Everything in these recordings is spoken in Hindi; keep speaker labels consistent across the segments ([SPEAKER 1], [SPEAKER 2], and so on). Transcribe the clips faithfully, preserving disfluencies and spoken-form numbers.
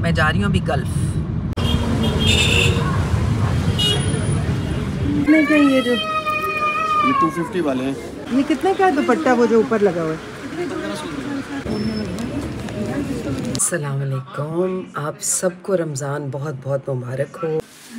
[SPEAKER 1] मैं जा रही हूँ अभी गल्फ।
[SPEAKER 2] कितने के ये जो
[SPEAKER 3] ये टू फिफ्टी वाले हैं।
[SPEAKER 2] ये कितने का है दुपट्टा वो जो ऊपर लगा हुआ है?
[SPEAKER 1] अस्सलाम वालेकुम, आप सबको रमज़ान बहुत बहुत मुबारक हो।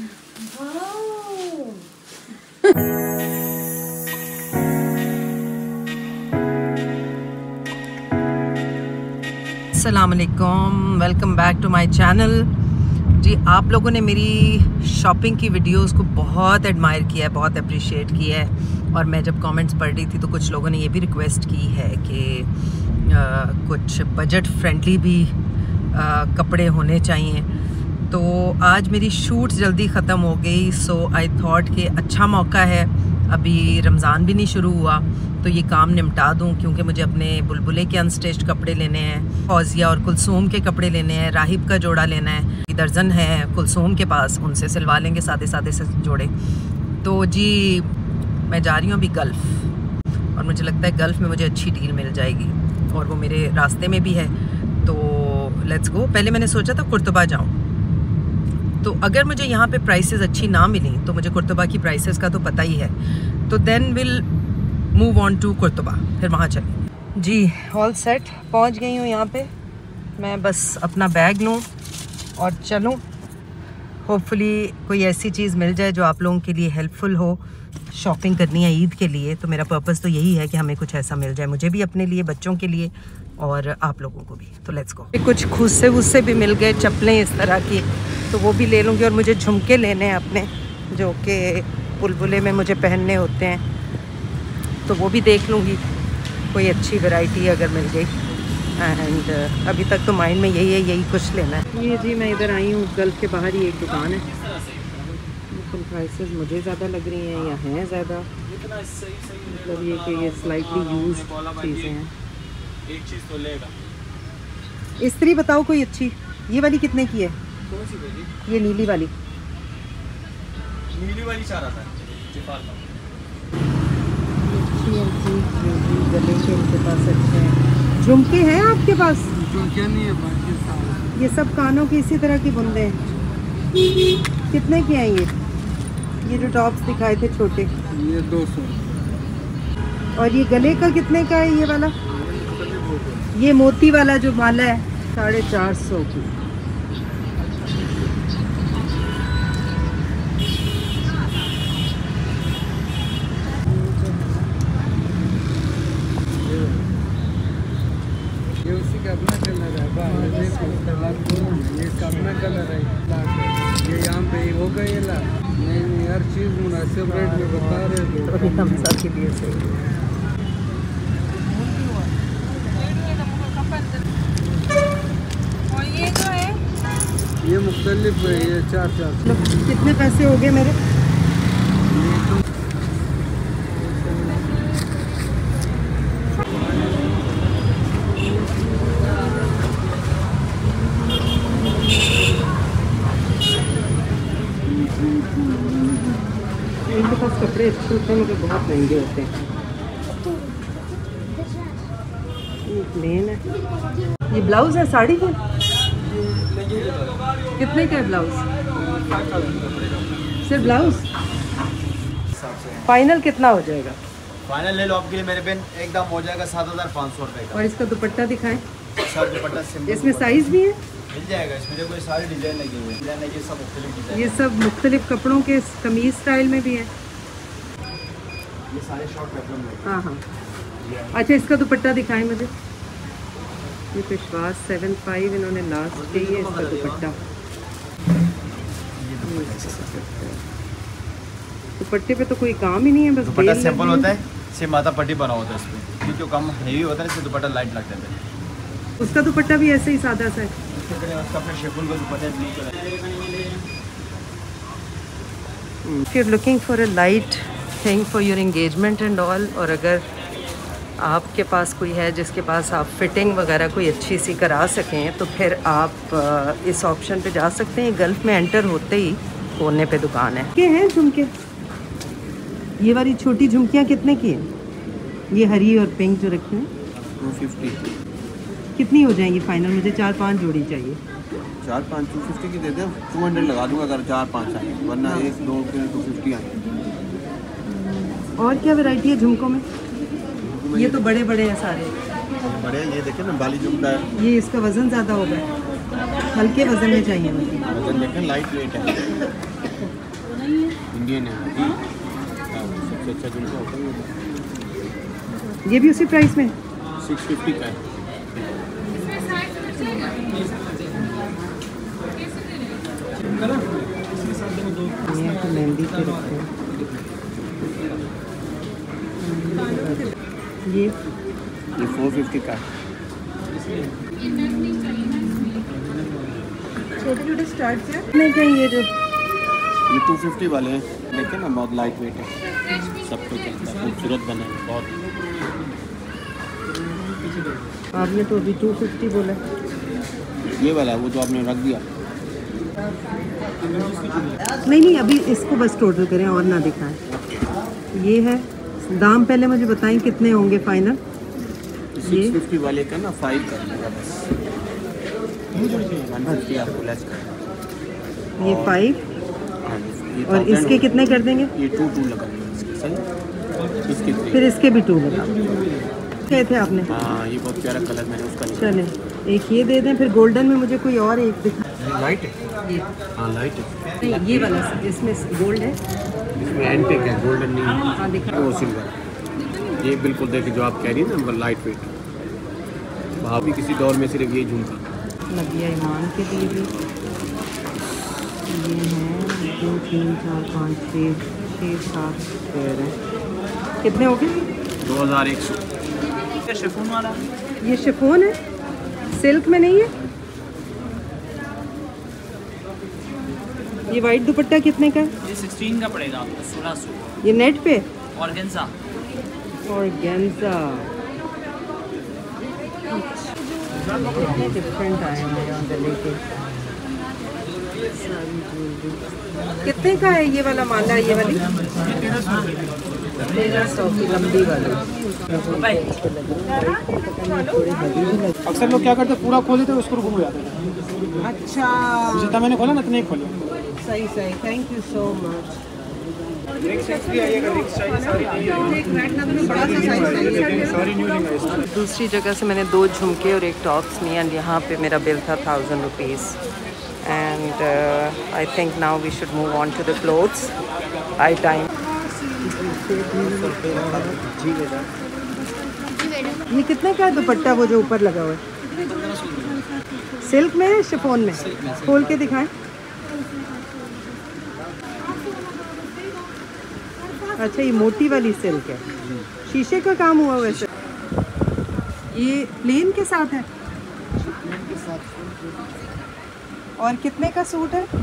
[SPEAKER 1] अस्सलाम वालेकुम, welcome back to my channel. जी, आप लोगों ने मेरी शॉपिंग की वीडियोस को बहुत एडमायर किया है, बहुत अप्रिशिएट किया है। और मैं जब कमेंट्स पढ़ रही थी तो कुछ लोगों ने ये भी रिक्वेस्ट की है कि आ, कुछ बजट फ्रेंडली भी आ, कपड़े होने चाहिए। तो आज मेरी शूट जल्दी ख़त्म हो गई, सो आई थॉट कि अच्छा मौका है, अभी रमज़ान भी नहीं शुरू हुआ तो ये काम निपटा दूं, क्योंकि मुझे अपने बुलबुले के अनस्टिच्ड कपड़े लेने हैं, फौजिया और कुलसूम के कपड़े लेने हैं, राहिब का जोड़ा लेना है, दर्जन है कुलसूम के पास, उनसे सिलवा लेंगे सादे सादे से जोड़े। तो जी मैं जा रही हूँ अभी गल्फ़, और मुझे लगता है गल्फ़ में मुझे अच्छी डील मिल जाएगी और वो मेरे रास्ते में भी है। तो लेट्स गो। पहले मैंने सोचा था कुर्तुबा जाऊँ, तो अगर मुझे यहाँ पे प्राइसेस अच्छी ना मिली तो मुझे कुर्तुबा की प्राइसेस का तो पता ही है, तो then will move on to Qurtuba, फिर वहाँ चलेंगे। जी ऑल सेट, पहुँच गई हूँ यहाँ पे। मैं बस अपना बैग लूँ और चलूँ। होपफुली कोई ऐसी चीज़ मिल जाए जो आप लोगों के लिए हेल्पफुल हो। शॉपिंग करनी है ईद के लिए, तो मेरा पर्पस तो यही है कि हमें कुछ ऐसा मिल जाए, मुझे भी, अपने लिए, बच्चों के लिए और आप लोगों को भी। तो लेट्स गो। कुछ खुस्से वुस्से भी मिल गए, चप्पलें इस तरह की, तो वो भी ले लूँगी। और मुझे झुमके लेने हैं अपने, जो कि बुलबुले में मुझे पहनने होते हैं, तो वो भी देख लूँगी कोई अच्छी वैरायटी अगर मिल गई। एंड uh, अभी तक तो माइंड में यही है, यही कुछ लेना है। ये जी मैं इधर आई हूँ, गल्फ के बाहर ही एक दुकान है, लेकिन प्राइसेस मुझे ज़्यादा लग रही हैं या हैं ज़्यादा, मतलब ये कि ये स्लाइटली यूज्ड चीज़ें हैं।
[SPEAKER 3] एक चीज़ तो लेगा।
[SPEAKER 2] इस्त्री बताओ कोई अच्छी। ये वाली कितने की है?
[SPEAKER 3] कौन सी भाई?
[SPEAKER 2] ये नीली वाली।
[SPEAKER 3] नीली वाली चाह रहा था।
[SPEAKER 2] अच्छी अच्छी गले के उनके पास अच्छे हैं। झुमके हैं आपके पास?
[SPEAKER 3] झुमके नहीं है बाकी।
[SPEAKER 2] ये सब कानों की इसी तरह की बूंदे हैं। कितने के हैं ये? ये जो टॉप्स दिखाए थे छोटे,
[SPEAKER 3] ये दो सौ।
[SPEAKER 2] और ये गले का कितने का है ये वाला? ये मोती वाला जो माला है साढ़े चार सौ की।
[SPEAKER 3] ये उसी का अपना कलर है, ये इसका अपना कलर है। ये यहाँ पे होगा, ये ला नहीं नहीं, हर चीज़ मुनासिब रेट में बता रहे
[SPEAKER 2] तो अभी हम सब के लिए सही है।
[SPEAKER 1] और ये जो है
[SPEAKER 3] ये मुख्तलिफ है, ये चार चार।
[SPEAKER 2] कितने पैसे हो गए मेरे? इनके पास कपड़े अच्छे होते हैं मगर बहुत महंगे होते हैं। ये प्लेन है। ये ब्लाउज है साड़ी का? कितने का है ब्लाउज? सिर्फ ब्लाउज? फाइनल कितना हो जाएगा?
[SPEAKER 3] फाइनल ले लो आपके लिए मेरे बहन, एकदम हो जाएगा सात हज़ार पाँच सौ रुपये का।
[SPEAKER 2] और इसका दुपट्टा दिखाएं।
[SPEAKER 3] सब दुपट्टा सिंपल
[SPEAKER 2] इसमें साइज भी है?
[SPEAKER 3] मिल जाएगा। इसमें देखो ये सारे डिजाइन लगे हुए हैं, डिजाइन लगे सब मुख्तलिफ डिजाइन।
[SPEAKER 2] ये सब मुख्तलिफ कपड़ों के कमीज स्टाइल में भी है।
[SPEAKER 3] ये सारे शॉर्ट पेपर में।
[SPEAKER 2] हाँ हाँ। अच्छा इसका दुपट्टा दिखाएं मुझे। ये विश्वास सेवन फाइव इन्होंने लास्ट के ही है इसका दुपट्टा। दुपट्टे पे तो कोई काम ही नहीं है, बस
[SPEAKER 3] दुपट्टा सिंपल होता है, सिर्फ माथा पट्टी बना होता है इस पर, क्योंकि कम हेवी होता है, इससे दुपट्टा लाइट लगता है।
[SPEAKER 2] उसका दुपट्टा भी ऐसे ही सादा सा है। If you're looking for a light thing for your engagement and all, और अगर आपके पास कोई है जिसके पास आप फिटिंग वगैरह कोई अच्छी सी करा सकें, तो फिर आप इस ऑप्शन पे जा सकते हैं। गल्फ में एंटर होते ही कोने पे दुकान है। क्या हैं झुमके? ये वाली छोटी झुमकियाँ कितने की हैं? ये हरी और पिंक जो रखी हैं
[SPEAKER 3] टू फिफ्टी।
[SPEAKER 2] कितनी हो जाएंगी फाइनल? मुझे चार पांच जोड़ी चाहिए।
[SPEAKER 4] चार पाँच टू फिफ्टी की दे दे, टू हंड्रेड लगा दूंगा अगर चार पाँच आए, वरना एक दो के टू फिफ्टी आए।
[SPEAKER 2] और क्या वैरायटी है झुमकों में? ये तो बड़े बड़े हैं सारे।
[SPEAKER 4] बड़े ये देखें ना, बाली झुमका है।
[SPEAKER 2] ये इसका वज़न ज़्यादा होगा, हल्के वज़न में चाहिए मुझे।
[SPEAKER 4] वजन देखें, लाइट वेट है, इंडियन है, सबसे अच्छा झुमका होता है।
[SPEAKER 2] ये भी उसी प्राइस में
[SPEAKER 4] सिक्स फिफ्टी का है।
[SPEAKER 2] ये तो मेहंदी पे रखते हैं। ये
[SPEAKER 4] ये फोर फिफ्टी का है।
[SPEAKER 2] छोटे छोटे स्टार्ट से नहीं क्या ये जो
[SPEAKER 4] ये टू फिफ्टी वाले हैं, देखें ना, बहुत लाइट वेट है, सब कुछ चलता है, खूबसूरत बने हैं बहुत।
[SPEAKER 2] आपने तो अभी टू फिफ्टी बोला।
[SPEAKER 4] ये वाला है वो जो आपने रख दिया।
[SPEAKER 2] नहीं नहीं, अभी इसको बस टोटल करें और ना दिखाएं। ये है, दाम पहले मुझे बताएं कितने होंगे फाइनल।
[SPEAKER 4] सिक्स फिफ्टी वाले का ना फाइव कर देगा बस, वन फिफ्टी आपको लेस कर।
[SPEAKER 2] ये फाइव
[SPEAKER 4] हाँ, ये
[SPEAKER 2] और इसके कितने कर देंगे?
[SPEAKER 4] ये टू टू लगा देंगे इसके, सही, इसके थ्री।
[SPEAKER 2] फिर इसके भी टू लगा कहे थे आपने।
[SPEAKER 4] हाँ, ये बहुत प्यारा कलर मैंने उसका लिखा।
[SPEAKER 2] चले एक ये दे दें, फिर गोल्डन में मुझे कोई और एक दिखा।
[SPEAKER 4] लाइट है
[SPEAKER 2] ये
[SPEAKER 4] हाँ, लाइट है।
[SPEAKER 2] नहीं, ये वाला इसमें गोल्ड है,
[SPEAKER 4] इसमें एंड पे है, गोल्डन नहीं है,
[SPEAKER 2] हाँ दिखा।
[SPEAKER 4] वो सिल्वर। ये बिल्कुल देखिए जो आप कह रही है ना, लाइट वेट। वहाँ भी किसी दौर में सिर्फ ये झुमका।
[SPEAKER 2] नबिया ईमान के लिए भी ये हैं, दो तीन चार पाँच छः छः सात पैर हैं। कितने हो गए?
[SPEAKER 4] दो हज़ार एक सौ।
[SPEAKER 3] शिफॉन वाला
[SPEAKER 2] ये शिफॉन है, सिल्क में नहीं है। ये वाइट दुपट्टा कितने का है?
[SPEAKER 3] ये सिक्सटीन का पड़ेगा आपको, सोलह सौ।
[SPEAKER 2] ये नेट पे
[SPEAKER 3] ऑर्गेन्जा
[SPEAKER 2] ऑर्गेन्जा। डिफरेंट आए हैं यहाँ गले के। कितने का है ये वाला माला? ये वाली तेरह सौ की लंबी वाली।
[SPEAKER 3] अक्सर लोग क्या करते हैं, पूरा खोले तो उसको घूम जाते हैं।
[SPEAKER 2] अच्छा,
[SPEAKER 3] जितना मैंने खोला ना उतना ही खोले।
[SPEAKER 2] सही सही, थैंक यू सो मच। दूसरी जगह से मैंने दो झुमके और एक टॉप्स लिए एंड यहाँ पे मेरा बिल था thousand rupees and I think now we should move on to the clothes by time. ये कितने का है दुपट्टा वो जो ऊपर लगा हुआ है? सिल्क में है, शिफॉन में? खोल के दिखाएं। अच्छा, ये मोटी वाली सिल्क है, शीशे का काम हुआ वैसे। ये प्लेन के साथ है और कितने का सूट है?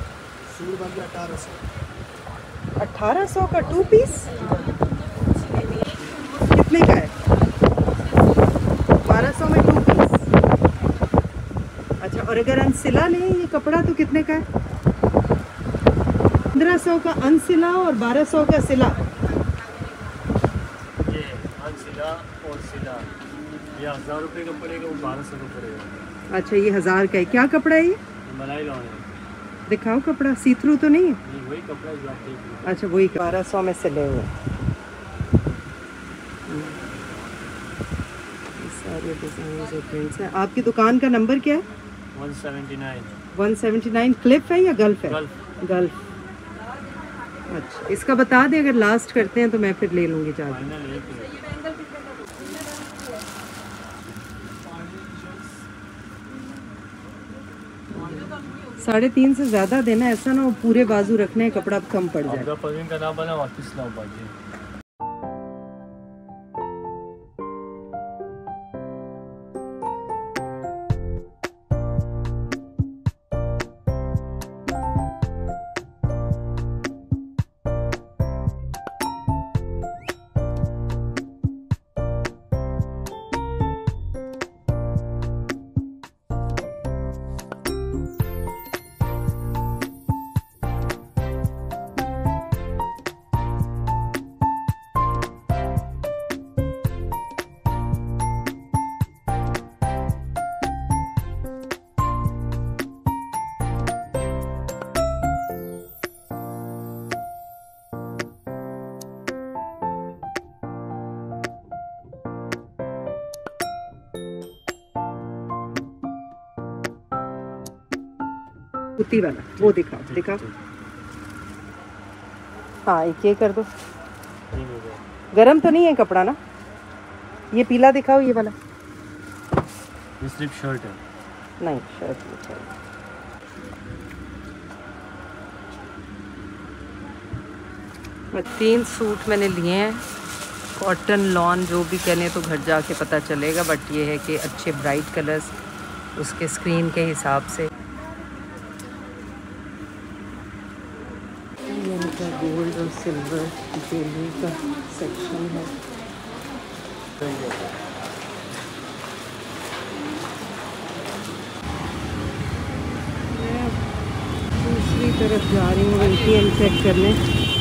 [SPEAKER 2] अठारह सौ का टू पीस। कितने का है? बारह सौ में टू पीस। अच्छा, और अगर अनसिला लें ये कपड़ा तो कितने का है? पंद्रह सौ का अनसिला और बारह सौ का सिला।
[SPEAKER 5] ये अनसिला और सिला ये हज़ार रुपये का पड़ेगा, वो बारह सौ का पड़ेगा।
[SPEAKER 2] अच्छा, ये हज़ार का है। क्या कपड़ा है ये?
[SPEAKER 5] मलाई लॉन है।
[SPEAKER 2] दिखाओ कपड़ा, सी थ्रू तो नहीं है?
[SPEAKER 5] नहीं, वही कपड़ा जो आप देख रहे हैं।
[SPEAKER 2] अच्छा, वही बारह सौ में सिले हुए। सारे डिज़ाइन्स और प्रिंट्स हैं। आपकी दुकान का नंबर क्या है?
[SPEAKER 5] One seventy nine.
[SPEAKER 2] One seventy nine. Clip है या गल्फ है?
[SPEAKER 5] गल्फ।
[SPEAKER 2] गल्फ। अच्छा, इसका बता दें, अगर लास्ट करते हैं तो मैं फिर ले लूँगी चार्ज।
[SPEAKER 5] फाइनल एक ही है।
[SPEAKER 2] साढ़े तीन से ज़्यादा देना, ऐसा ना हो पूरे बाजू रखने कपड़ा कम पड़ जाए।
[SPEAKER 5] आपका पसंद का नाम बना वापस ना बाजी।
[SPEAKER 2] सूती वाला वो दिखाओ, दिखाओ। हाँ एक ये कर दो। गरम तो नहीं है कपड़ा ना? ये पीला दिखाओ, ये वाला।
[SPEAKER 5] ये सिर्फ शर्ट है।
[SPEAKER 2] नहीं शर्ट नहीं चाहिए। मैं तीन सूट मैंने लिए हैं, कॉटन लॉन जो भी कहने तो घर जाके पता चलेगा, बट ये है कि अच्छे ब्राइट कलर्स उसके स्क्रीन के हिसाब से। इनका गोल्ड और सिल्वर ज्वेलरी का सेक्शन है। मैं दूसरी तरफ जा रही हूँ एटीएम चेक करने।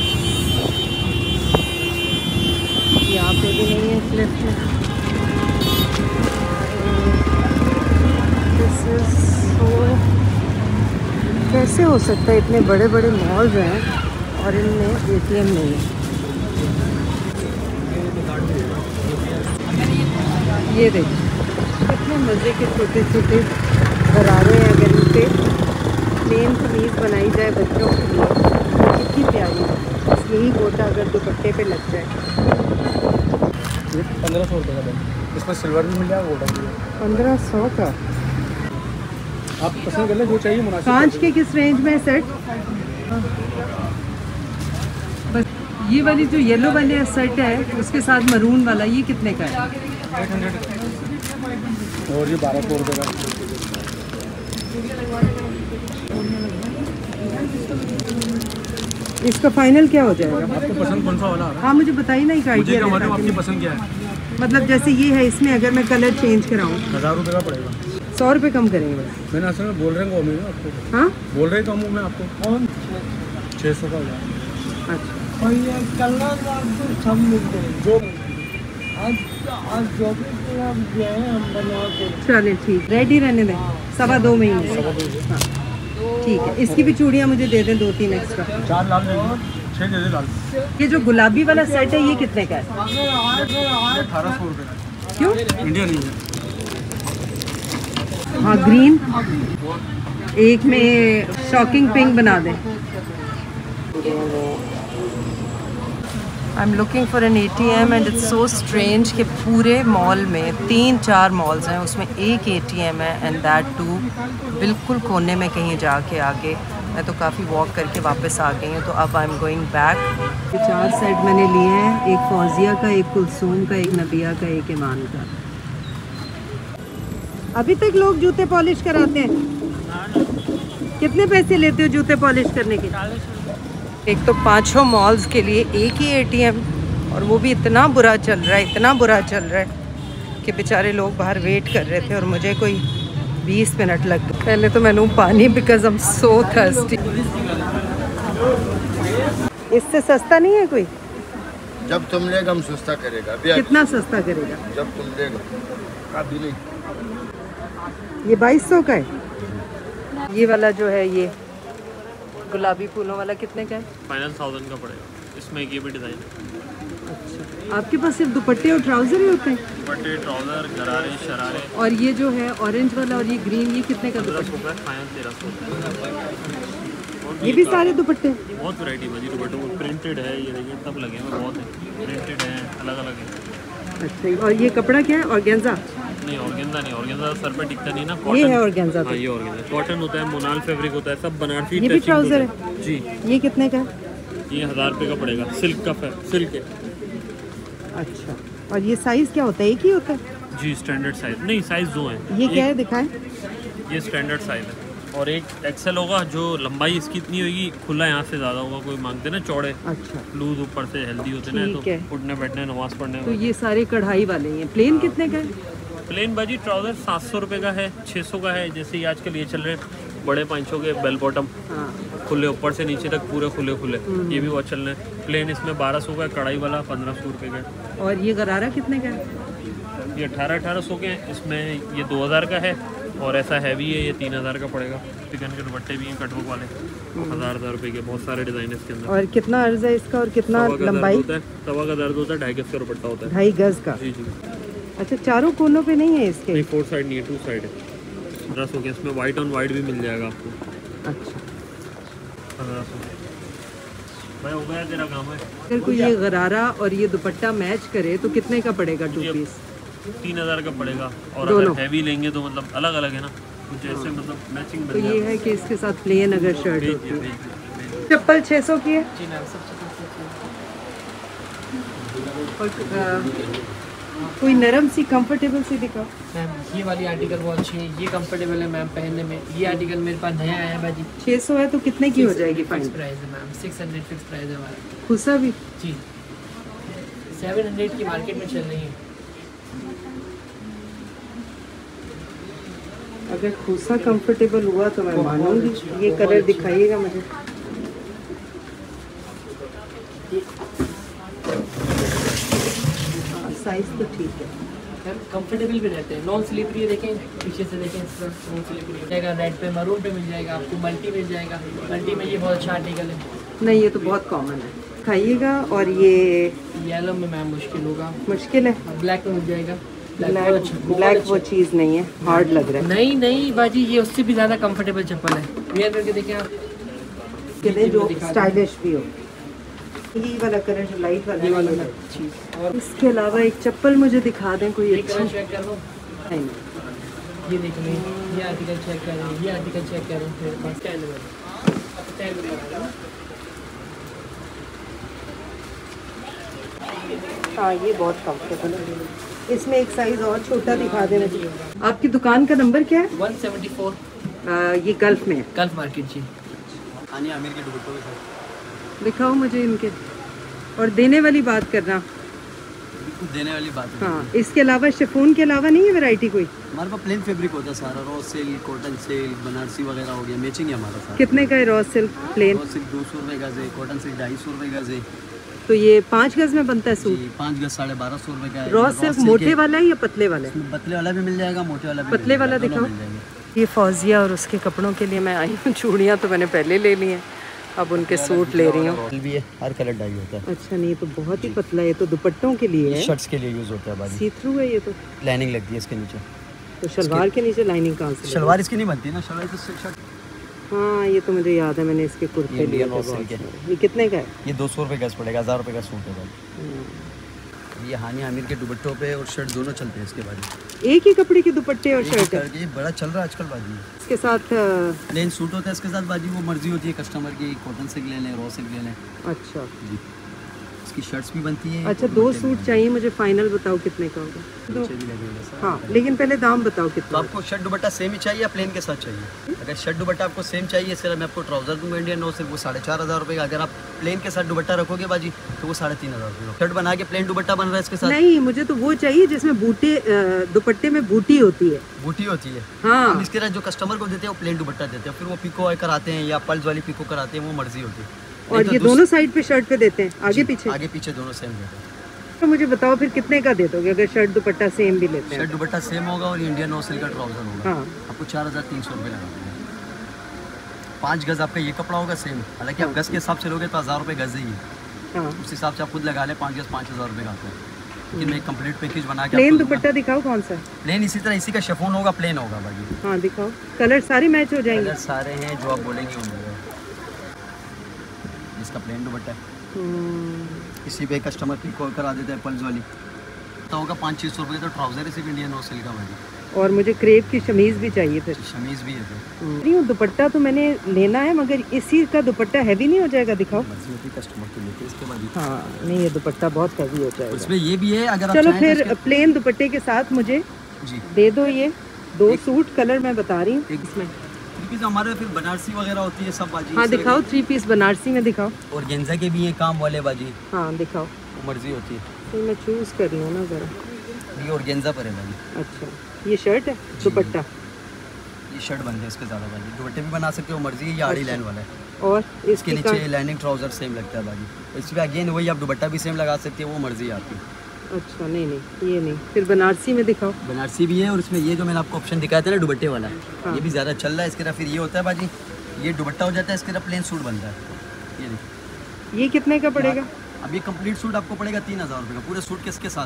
[SPEAKER 2] यहाँ पे भी नहीं है इस लिफ्ट में। दिस इज सो, कैसे हो सकता है इतने बड़े बड़े मॉल्स हैं और इनमें एटीएम नहीं है। ये देखिए कितने मज़े के छोटे छोटे गरारे हैं। अगर इन पे प्लेन कमीज़ बनाई जाए बच्चों के लिए कितनी प्यारी है। यही गोटा अगर दुपट्टे पे लग जाए।
[SPEAKER 3] ये पंद्रह सौ रुपये का है, इसमें सिल्वर भी मिल जाएगा, गोल्डन भी है।
[SPEAKER 2] पंद्रह सौ का।
[SPEAKER 3] आप पसंद कर ले जो चाहिए मुनासिब।
[SPEAKER 2] कांच के किस रेंज में सेट? बस ये वाली जो येलो वाले सेट है उसके साथ मरून वाला ये कितने का है?
[SPEAKER 3] Eight hundred. और ये बारह सौ रुपये का।
[SPEAKER 2] इसका फाइनल क्या हो जाएगा?
[SPEAKER 3] आपको पसंद कौन सा वाला आ रहा है?
[SPEAKER 2] हाँ मुझे बताइए ना, एक
[SPEAKER 3] मुझे
[SPEAKER 2] आइडिया।
[SPEAKER 3] क्या मालूम आपकी पसंद क्या है?
[SPEAKER 2] मतलब जैसे ये है, इसमें अगर मैं कलर चेंज कराऊँ
[SPEAKER 3] हज़ार रुपये का पड़ेगा।
[SPEAKER 2] सौ रुपये कम करेंगे बस।
[SPEAKER 3] मैंने असल में बोल रहे हैं वो मैं आपको।
[SPEAKER 2] हाँ
[SPEAKER 3] बोल रहे तो हम मैं आपको कौन छः सौ का हो जाएगा।
[SPEAKER 2] अच्छा।
[SPEAKER 3] और ये कलर आपको सब मिलते हैं जो आज आज जो भी आप जो है हम बनवा के।
[SPEAKER 2] चलिए ठीक, रेडी रहने दें, सवा दो महीने। हाँ ठीक है। इसकी भी चूड़ियाँ मुझे दे दें दो तीन एक्स्ट्रा।
[SPEAKER 3] चार लाल दे दो, छः दे दे लाल।
[SPEAKER 2] ये जो गुलाबी वाला सेट है ये कितने का है?
[SPEAKER 3] अठारह सौ रुपये।
[SPEAKER 2] क्यों?
[SPEAKER 3] इंडिया नहीं है।
[SPEAKER 2] हाँ ग्रीन, एक में शॉकिंग पिंक बना दें। I am looking for an A T M and it's so strange कि पूरे मॉल में तीन चार मॉल्स हैं, उसमें एक ए टी एम है एंड दैट टू बिल्कुल कोने में कहीं जाके आगे। मैं तो काफ़ी वॉक करके वापस आ गई हूँ, तो अब आई एम गोइंग बैक। ये चार सेट मैंने लिए हैं, एक फौजिया का, एक कुलसूम का, एक नबिया का, एक ईमान का। अभी तक लोग जूते पॉलिश कराते हैं। कितने पैसे लेते हो जूते पॉलिश करने के? एक तो पाँचों मॉल्स के लिए एक ही ए टी एम, और वो भी इतना बुरा चल रहा है, इतना बुरा चल रहा है कि बेचारे लोग बाहर वेट कर रहे थे और मुझे कोई बीस मिनट लग गए। पहले तो मैं लूँ पानी because I am so thirsty. इससे सस्ता नहीं है कोई?
[SPEAKER 6] जब तुम लेगा हम सस्ता करेगा। अभी
[SPEAKER 2] कितना सस्ता करेगा?
[SPEAKER 6] जब तुम लेगा अभी नहीं।
[SPEAKER 2] ये बाईस सौ का है। ये वाला जो है ये गुलाबी फूलों वाला कितने का है?
[SPEAKER 5] फाइनल थाउजेंड का पड़ेगा। इसमें एक ये भी डिज़ाइन है।
[SPEAKER 2] अच्छा, आपके पास सिर्फ दुपट्टे और ट्राउजर ही होते हैं?
[SPEAKER 5] दुपट्टे, ट्राउजर, गरारे, शरारे।
[SPEAKER 2] और ये जो है ऑरेंज वाला और ये ग्रीन, ये कितने का दुपट्टा?
[SPEAKER 5] रुपये फाइनल तेरह सौ।
[SPEAKER 2] ये भी सारे दुपट्टे?
[SPEAKER 5] बहुत वैरायटी बनी दुपट्टों में। प्रिंटेड है, ये देखिए सब लगे हैं, बहुत है। प्रिंटेड है, अलग अलग है।
[SPEAKER 2] अच्छा, और ये कपड़ा क्या है? ऑर्गेन्जा?
[SPEAKER 5] नहीं ऑर्गेन्जा नहीं, ऑर्गेन्जा सर पे टिकता नहीं ना।
[SPEAKER 2] ये है ऑर्गेन्जा।
[SPEAKER 5] हाँ ये ऑर्गेन्जा कॉटन होता है, मोनाल फैब्रिक होता है, सब बनारसी।
[SPEAKER 2] ये भी ट्राउजर है
[SPEAKER 5] जी।
[SPEAKER 2] ये कितने का है?
[SPEAKER 5] ये हज़ार रुपये का पड़ेगा। सिल्क का फैब सिल्क है।
[SPEAKER 2] अच्छा, और ये साइज़ क्या होता है? एक ही होता है?
[SPEAKER 5] जी स्टैंडर्ड साइज नहीं, साइज दो हैं।
[SPEAKER 2] ये क्या है दिखाएं?
[SPEAKER 5] ये स्टैंडर्ड साइज है और एक एक्सेल होगा, जो लंबाई इसकी इतनी होगी, खुला यहाँ से ज़्यादा होगा। कोई मांगते ना चौड़े,
[SPEAKER 2] अच्छा
[SPEAKER 5] लूज ऊपर से हेल्दी होते ना,
[SPEAKER 2] ठीक है।
[SPEAKER 5] तो उठने बैठने नमाज पढ़ने
[SPEAKER 2] तो
[SPEAKER 5] में।
[SPEAKER 2] ये सारे कढ़ाई वाले हैं। प्लेन कितने का है?
[SPEAKER 5] प्लेन बाजी ट्राउज़र सात सौ रुपये का है, छः सौ का है। जैसे ही आजकल ये चल रहे हैं बड़े पाँचों के बेल बॉटम,
[SPEAKER 2] हाँ
[SPEAKER 5] खुले ऊपर से नीचे तक पूरे खुले खुले, ये भी बहुत चल रहे हैं। प्लेन इसमें बारह सौ का है, कढ़ाई वाला पंद्रह सौ रुपये का है।
[SPEAKER 2] और ये गरारा कितने का है?
[SPEAKER 5] ये अठारह अठारह सौ के हैं। इसमें ये दो हज़ार का है और ऐसा हैवी है, ये तीन हज़ार का पड़ेगा। चिकन के दुपट्टे भी हैं कटवर्क वाले, हज़ार हज़ार रुपये के। बहुत सारे डिज़ाइन है इसके अंदर।
[SPEAKER 2] और कितना अर्ज है इसका और कितना
[SPEAKER 5] तवा का दर्द
[SPEAKER 2] लंबाई?
[SPEAKER 5] होता है, तवा का दर्द होता है, ढाई गज का दुपट्टा होता है।
[SPEAKER 2] ढाई गज का?
[SPEAKER 5] जी जी।
[SPEAKER 2] अच्छा, चारों कोनों पे नहीं है इसके?
[SPEAKER 5] नहीं फोर साइड नहीं है, टू साइड है। पंद्रह सौ के। इसमें वाइट ऑन वाइट भी मिल जाएगा आपको।
[SPEAKER 2] अच्छा,
[SPEAKER 5] पंद्रह सौ भाई हो गया तेरा काम है।
[SPEAKER 2] अगर कोई ये गरारा और ये दुपट्टा मैच करे तो कितने का पड़ेगा टू
[SPEAKER 5] ये
[SPEAKER 2] पीस?
[SPEAKER 5] तीन हज़ार का पड़ेगा। और
[SPEAKER 2] दोनों?
[SPEAKER 5] अगर हैवी लेंगे तो मतलब अलग अलग है ना, कुछ ऐसे मतलब मैचिंग
[SPEAKER 2] तो
[SPEAKER 5] मिल
[SPEAKER 2] ये है कि इसके साथ प्लेन अगर शर्ट
[SPEAKER 5] भेज
[SPEAKER 2] होती
[SPEAKER 5] दिया,
[SPEAKER 2] है।
[SPEAKER 5] भेज दिया, भेज दिया।
[SPEAKER 2] चप्पल छः सौ की है।
[SPEAKER 7] जी मैम सब
[SPEAKER 2] और अ, कोई नरम सी कंफर्टेबल सी दिखाओ।
[SPEAKER 7] मैम ये वाली आर्टिकल बहुत अच्छी है, ये कंफर्टेबल है मैम पहनने में। ये आर्टिकल मेरे पास नया आया है बाजी।
[SPEAKER 2] छः सौ है तो कितने की हो जाएगी
[SPEAKER 7] फिक्स
[SPEAKER 2] फाइन?
[SPEAKER 7] प्राइस है ma'am, six hundred fix price है हमारा
[SPEAKER 2] खुसा भी
[SPEAKER 7] जी। सेवन हंड्रेड की मार्केट में चल रही है।
[SPEAKER 2] अगर खुसा कंफर्टेबल हुआ तो मैं
[SPEAKER 7] बहुत
[SPEAKER 2] मानूंगी।
[SPEAKER 7] अच्छी,
[SPEAKER 2] ये
[SPEAKER 7] बहुत
[SPEAKER 2] कलर
[SPEAKER 7] अच्छी।
[SPEAKER 2] दिखाइएगा मुझे। साइज तो ठीक है।
[SPEAKER 7] मैम कंफर्टेबल भी रहते हैं, नॉन स्लीपरी देखें, पीछे से देखें इस तरह नॉन स्लीपरी मिल जाएगा। रेड पे मरून पे मिल जाएगा आपको, मल्टी मिल जाएगा। मल्टी में ये बहुत अच्छा आर्टिकल है।
[SPEAKER 2] नहीं, ये तो बहुत कॉमन है। खाइएगा। और ये
[SPEAKER 7] येलो में मैम मुश्किल होगा,
[SPEAKER 2] मुश्किल है।
[SPEAKER 7] ब्लैक में मिल जाएगा।
[SPEAKER 2] ब्लैक
[SPEAKER 7] बहुत अच्छा, बहुत
[SPEAKER 2] ब्लैक
[SPEAKER 7] अच्छा।
[SPEAKER 2] वो चीज़ नहीं है, हार्ड लग रहा है।
[SPEAKER 7] नहीं नहीं बाजी, ये उससे भी ज़्यादा कंफर्टेबल चप्पल है। वेयर करके देखें आप,
[SPEAKER 2] कितने जो
[SPEAKER 7] दिखा दूं।
[SPEAKER 2] स्टाइलिश भी हो। ये वाला कलर जो लाइट वाला
[SPEAKER 7] ये
[SPEAKER 2] है,
[SPEAKER 7] वाला
[SPEAKER 2] ये
[SPEAKER 7] मैं
[SPEAKER 2] वाला।
[SPEAKER 7] चीज़। और
[SPEAKER 2] इसके अलावा एक चप्पल मुझे दिखा दें कोई
[SPEAKER 7] ये
[SPEAKER 2] अच्छी।
[SPEAKER 7] कलर चेक कर लो,
[SPEAKER 2] नहीं,
[SPEAKER 7] ये देख लें, ये आर्टिकल चेक कर रहे हैं, ये आर्टिकल चेक कर रहे हैं। मेरे पास टेन में अब टेन में लगा रहा हूँ।
[SPEAKER 2] हाँ ये बहुत कंफर्टेबल है। इसमें एक साइज और छोटा दिखा दें मुझे। आपकी दुकान का नंबर क्या है?
[SPEAKER 7] वन सेवेंटी फोर
[SPEAKER 2] आ, ये गल्फ में है।
[SPEAKER 7] गल्फ मार्केट जी।
[SPEAKER 3] आनिया आमिर के दुपट्टों के साथ
[SPEAKER 2] दिखाओ मुझे इनके। और देने वाली बात करना।
[SPEAKER 3] बिल्कुल देने वाली बात है।
[SPEAKER 2] हाँ, इसके अलावा शिफॉन के अलावा नहीं है वैरायटी कोई?
[SPEAKER 3] हमारे पास प्लेन फैब्रिक होता है सारा, raw silk, cotton silk, Banarasi वगैरह हो गया, मैचिंग है हमारा सारा।
[SPEAKER 2] कितने का है raw silk plain?
[SPEAKER 3] Raw silk दो सौ रुपये गज है, कॉटन सिल्क ढाई सौ रुपये गज है
[SPEAKER 2] तो ये पाँच गज में बनता है सूट?
[SPEAKER 3] जी, पाँच गज साढ़े बारह सौ रुपये का है।
[SPEAKER 2] रॉ
[SPEAKER 3] रॉ
[SPEAKER 2] सिल्क
[SPEAKER 3] सिल्क
[SPEAKER 2] मोटे
[SPEAKER 3] है,
[SPEAKER 2] वाला है या पतले वाला है?
[SPEAKER 3] इसमें पतले वाला भी मिल जाएगा, मोटे वाला भी
[SPEAKER 2] पतले
[SPEAKER 3] मिल
[SPEAKER 2] वाला
[SPEAKER 3] जाएगा, दोनों
[SPEAKER 2] दिखाओ।
[SPEAKER 3] मिल जाएंगे।
[SPEAKER 2] ये फौजिया और उसके कपड़ों के लिए मैं आई हूँ। चूड़ियाँ तो मैंने पहले ले ली हैं, अब उनके सूट ले रही हूँ।
[SPEAKER 3] भी है, हर कलर डाई होता है।
[SPEAKER 2] अच्छा, नहीं तो बहुत ही पतला है, ये तो दुपट्टों के लिए है।
[SPEAKER 3] शर्ट्स के लिए यूज होता है बाजी।
[SPEAKER 2] सी थ्रू है ये तो।
[SPEAKER 3] लाइनिंग लगती है इसके नीचे।
[SPEAKER 2] तो शलवार के नीचे लाइनिंग कहाँ से?
[SPEAKER 3] शलवार इसकी नहीं बनती ना, शलवार तो शर्ट।
[SPEAKER 2] हाँ ये तो मुझे याद है, मैंने इसके कुर्ते
[SPEAKER 3] ये
[SPEAKER 2] लिए
[SPEAKER 3] इंडियन
[SPEAKER 2] थे
[SPEAKER 3] रॉ
[SPEAKER 2] बहुत
[SPEAKER 3] सिल्क है।
[SPEAKER 2] सारे। ये कितने का है?
[SPEAKER 3] ये दो सौ रुपये गज पड़ेगा, हज़ार रुपये का सूट है भाई। ये हानिया आमिर के दुपट्टों पे और शर्ट दोनों चलते हैं इसके बाजी।
[SPEAKER 2] एक ही कपड़े के दुपट्टे और
[SPEAKER 3] एक ही
[SPEAKER 2] शर्ट है
[SPEAKER 3] करके ये बड़ा चल रहा है आजकल बाजी।
[SPEAKER 2] इसके साथ? अ,
[SPEAKER 3] प्लेन सूट होता है इसके साथ बाजी, वो मर्जी होती है कस्टमर की, कॉटन सिल्क ले लें, रॉ सिल्क ले लें
[SPEAKER 2] अच्छा
[SPEAKER 3] जी। इसकी शर्ट्स भी बनती हैं।
[SPEAKER 2] अच्छा, दो सूट चाहिए मुझे। फाइनल बताओ कितने का होगा? दो।
[SPEAKER 3] नीचे भी लगेगा सर।
[SPEAKER 2] हाँ, लेकिन पहले दाम बताओ
[SPEAKER 3] तो
[SPEAKER 2] कितना।
[SPEAKER 3] आपको शर्ट दुपट्टा सेम ही चाहिए या प्लेन के साथ चाहिए? अगर शर्ट दुपट्टा आपको सेम चाहिए, इसके मैं आपको ट्राउजर दूंगा इंडियन नो सिर्फ वो साढ़े चार हज़ार रुपये का। अगर आप प्लेन के साथ दुपट्टा रखोगे बाजी तो वो साढ़े तीन हज़ार रुपये का। शर्ट बना के प्लेन दुपट्टा बन रहा है इसके साथ।
[SPEAKER 2] नहीं, मुझे तो वो चाहिए जिसमें बूटे, अ, दुपट्टे में बूटी होती है।
[SPEAKER 3] बूटी होती है।
[SPEAKER 2] हाँ।
[SPEAKER 3] हम इसके साथ जो कस्टमर को देते हैं वो प्लेन दुपट्टा देते हैं, फिर वो पिको कराते हैं या पल्स वाली पिको कराते हैं, वो मर्जी होती है।
[SPEAKER 2] और
[SPEAKER 3] नहीं तो
[SPEAKER 2] ये
[SPEAKER 3] दूस-
[SPEAKER 2] दोनों साइड पे शर्ट पे देते हैं, आगे
[SPEAKER 3] जी,
[SPEAKER 2] पीछे?
[SPEAKER 3] आगे पीछे दोनों सेम देते हैं।
[SPEAKER 2] तो मुझे बताओ फिर कितने का दे दोगे अगर शर्ट दुपट्टा सेम भी लेते हैं?
[SPEAKER 3] शर्ट दुपट्टा सेम होगा और इंडियन नो सिल्क का ट्राउजर होगा।
[SPEAKER 2] हाँ।
[SPEAKER 3] आपको चार हज़ार तीन सौ रुपये लगा देंगे। पाँच गज़ आपका ये कपड़ा होगा सेम, हालांकि आप गज़ के हिसाब से लोगे तो हज़ार रुपये गज़ ही है।
[SPEAKER 2] हाँ।
[SPEAKER 3] उस हिसाब से आप खुद लगा लें, पाँच गज़ पाँच हज़ार रुपये का आता है। लेकिन मैं एक कंप्लीट पैकेज बना के
[SPEAKER 2] प्लेन
[SPEAKER 3] आपको दूंगा।
[SPEAKER 2] दुपट्टा दिखाओ कौन सा है?
[SPEAKER 3] प्लेन इसी तरह इसी का शिफॉन होगा, प्लेन होगा बाकी।
[SPEAKER 2] हाँ दिखाओ, कलर सारे मैच हो जाएंगे।
[SPEAKER 3] कलर सारे हैं जो आप बोलेंगे वो मिलेगा। इसका प्लेन दुपट्टा है,
[SPEAKER 2] हम्म,
[SPEAKER 3] इसी पे कस्टमर की कॉल करा देता है पल्स वाली, तो होगा पाँच छः सौ रुपये। तो ट्राउजर है सिर्फ इंडियन नो सिल्क का भाई।
[SPEAKER 2] और मुझे क्रेप की शमीज भी चाहिए फिर।
[SPEAKER 3] शमीज़ भी है फिर।
[SPEAKER 2] नहीं, वो दुपट्टा तो मैंने लेना है, मगर इसी का दुपट्टा हैवी नहीं हो जाएगा? दिखाओ।
[SPEAKER 3] मर्जी होती है कस्टमर की लेके इसके बाद ही।
[SPEAKER 2] हाँ नहीं, ये दुपट्टा बहुत हैवी हो जाएगा।
[SPEAKER 3] उसमें ये भी है, अगर आप
[SPEAKER 2] चलो
[SPEAKER 3] चाहें तो
[SPEAKER 2] फिर
[SPEAKER 3] इसके-
[SPEAKER 2] प्लेन दुपट्टे के साथ मुझे
[SPEAKER 3] जी
[SPEAKER 2] दे दो ये दो
[SPEAKER 3] एक-
[SPEAKER 2] सूट। कलर मैं बता रही हूँ
[SPEAKER 3] एक-
[SPEAKER 2] इसमें।
[SPEAKER 3] थ्री पीस हमारे फिर बनारसी वगैरह होती है सब बाजी।
[SPEAKER 2] हाँ
[SPEAKER 3] इससे-
[SPEAKER 2] दिखाओ, थ्री पीस बनारसी में दिखाओ।
[SPEAKER 3] और गेंजा के भी हैं काम वाले बाजी,
[SPEAKER 2] हाँ दिखाओ।
[SPEAKER 3] वो मर्जी होती है।
[SPEAKER 2] तो मैं चूज़ कर रही हूँ ना ज़रा।
[SPEAKER 3] ये और गेंजा पर है बाजी।
[SPEAKER 2] अच्छा, ये शर्ट है, दुपट्टा
[SPEAKER 3] ये शर्ट बनते हैं इसके ज़्यादा बाजी, दुपट्टे भी बना सकते हो मर्जी है। ये आड़ी लाइन वाला है,
[SPEAKER 2] और
[SPEAKER 3] इसके
[SPEAKER 2] इसकी
[SPEAKER 3] नीचे
[SPEAKER 2] का-
[SPEAKER 3] लाइनिंग ट्राउजर सेम लगता है बाजी। इस पर अगेन वही आप दुपट्टा भी सेम लगा सकते हो, वो मर्जी है आपकी।
[SPEAKER 2] अच्छा नहीं नहीं, ये नहीं। फिर बनारसी में दिखाओ।
[SPEAKER 3] बनारसी भी है और इसमें ये जो मैंने आपको ऑप्शन दिखाया था ना दुपट्टे वाला,
[SPEAKER 2] हाँ।
[SPEAKER 3] ये भी ज़्यादा चल रहा है। इसके तरफ फिर ये होता है बाजी, ये दुपट्टा हो जाता है, इसके तरफ प्लेन सूट बनता है। ये देखिए,
[SPEAKER 2] ये कितने का पड़ेगा?
[SPEAKER 3] अब ये कंप्लीट सूट आपको पड़ेगा तीन हज़ार रुपये का, पूरे सूट किसके साथ।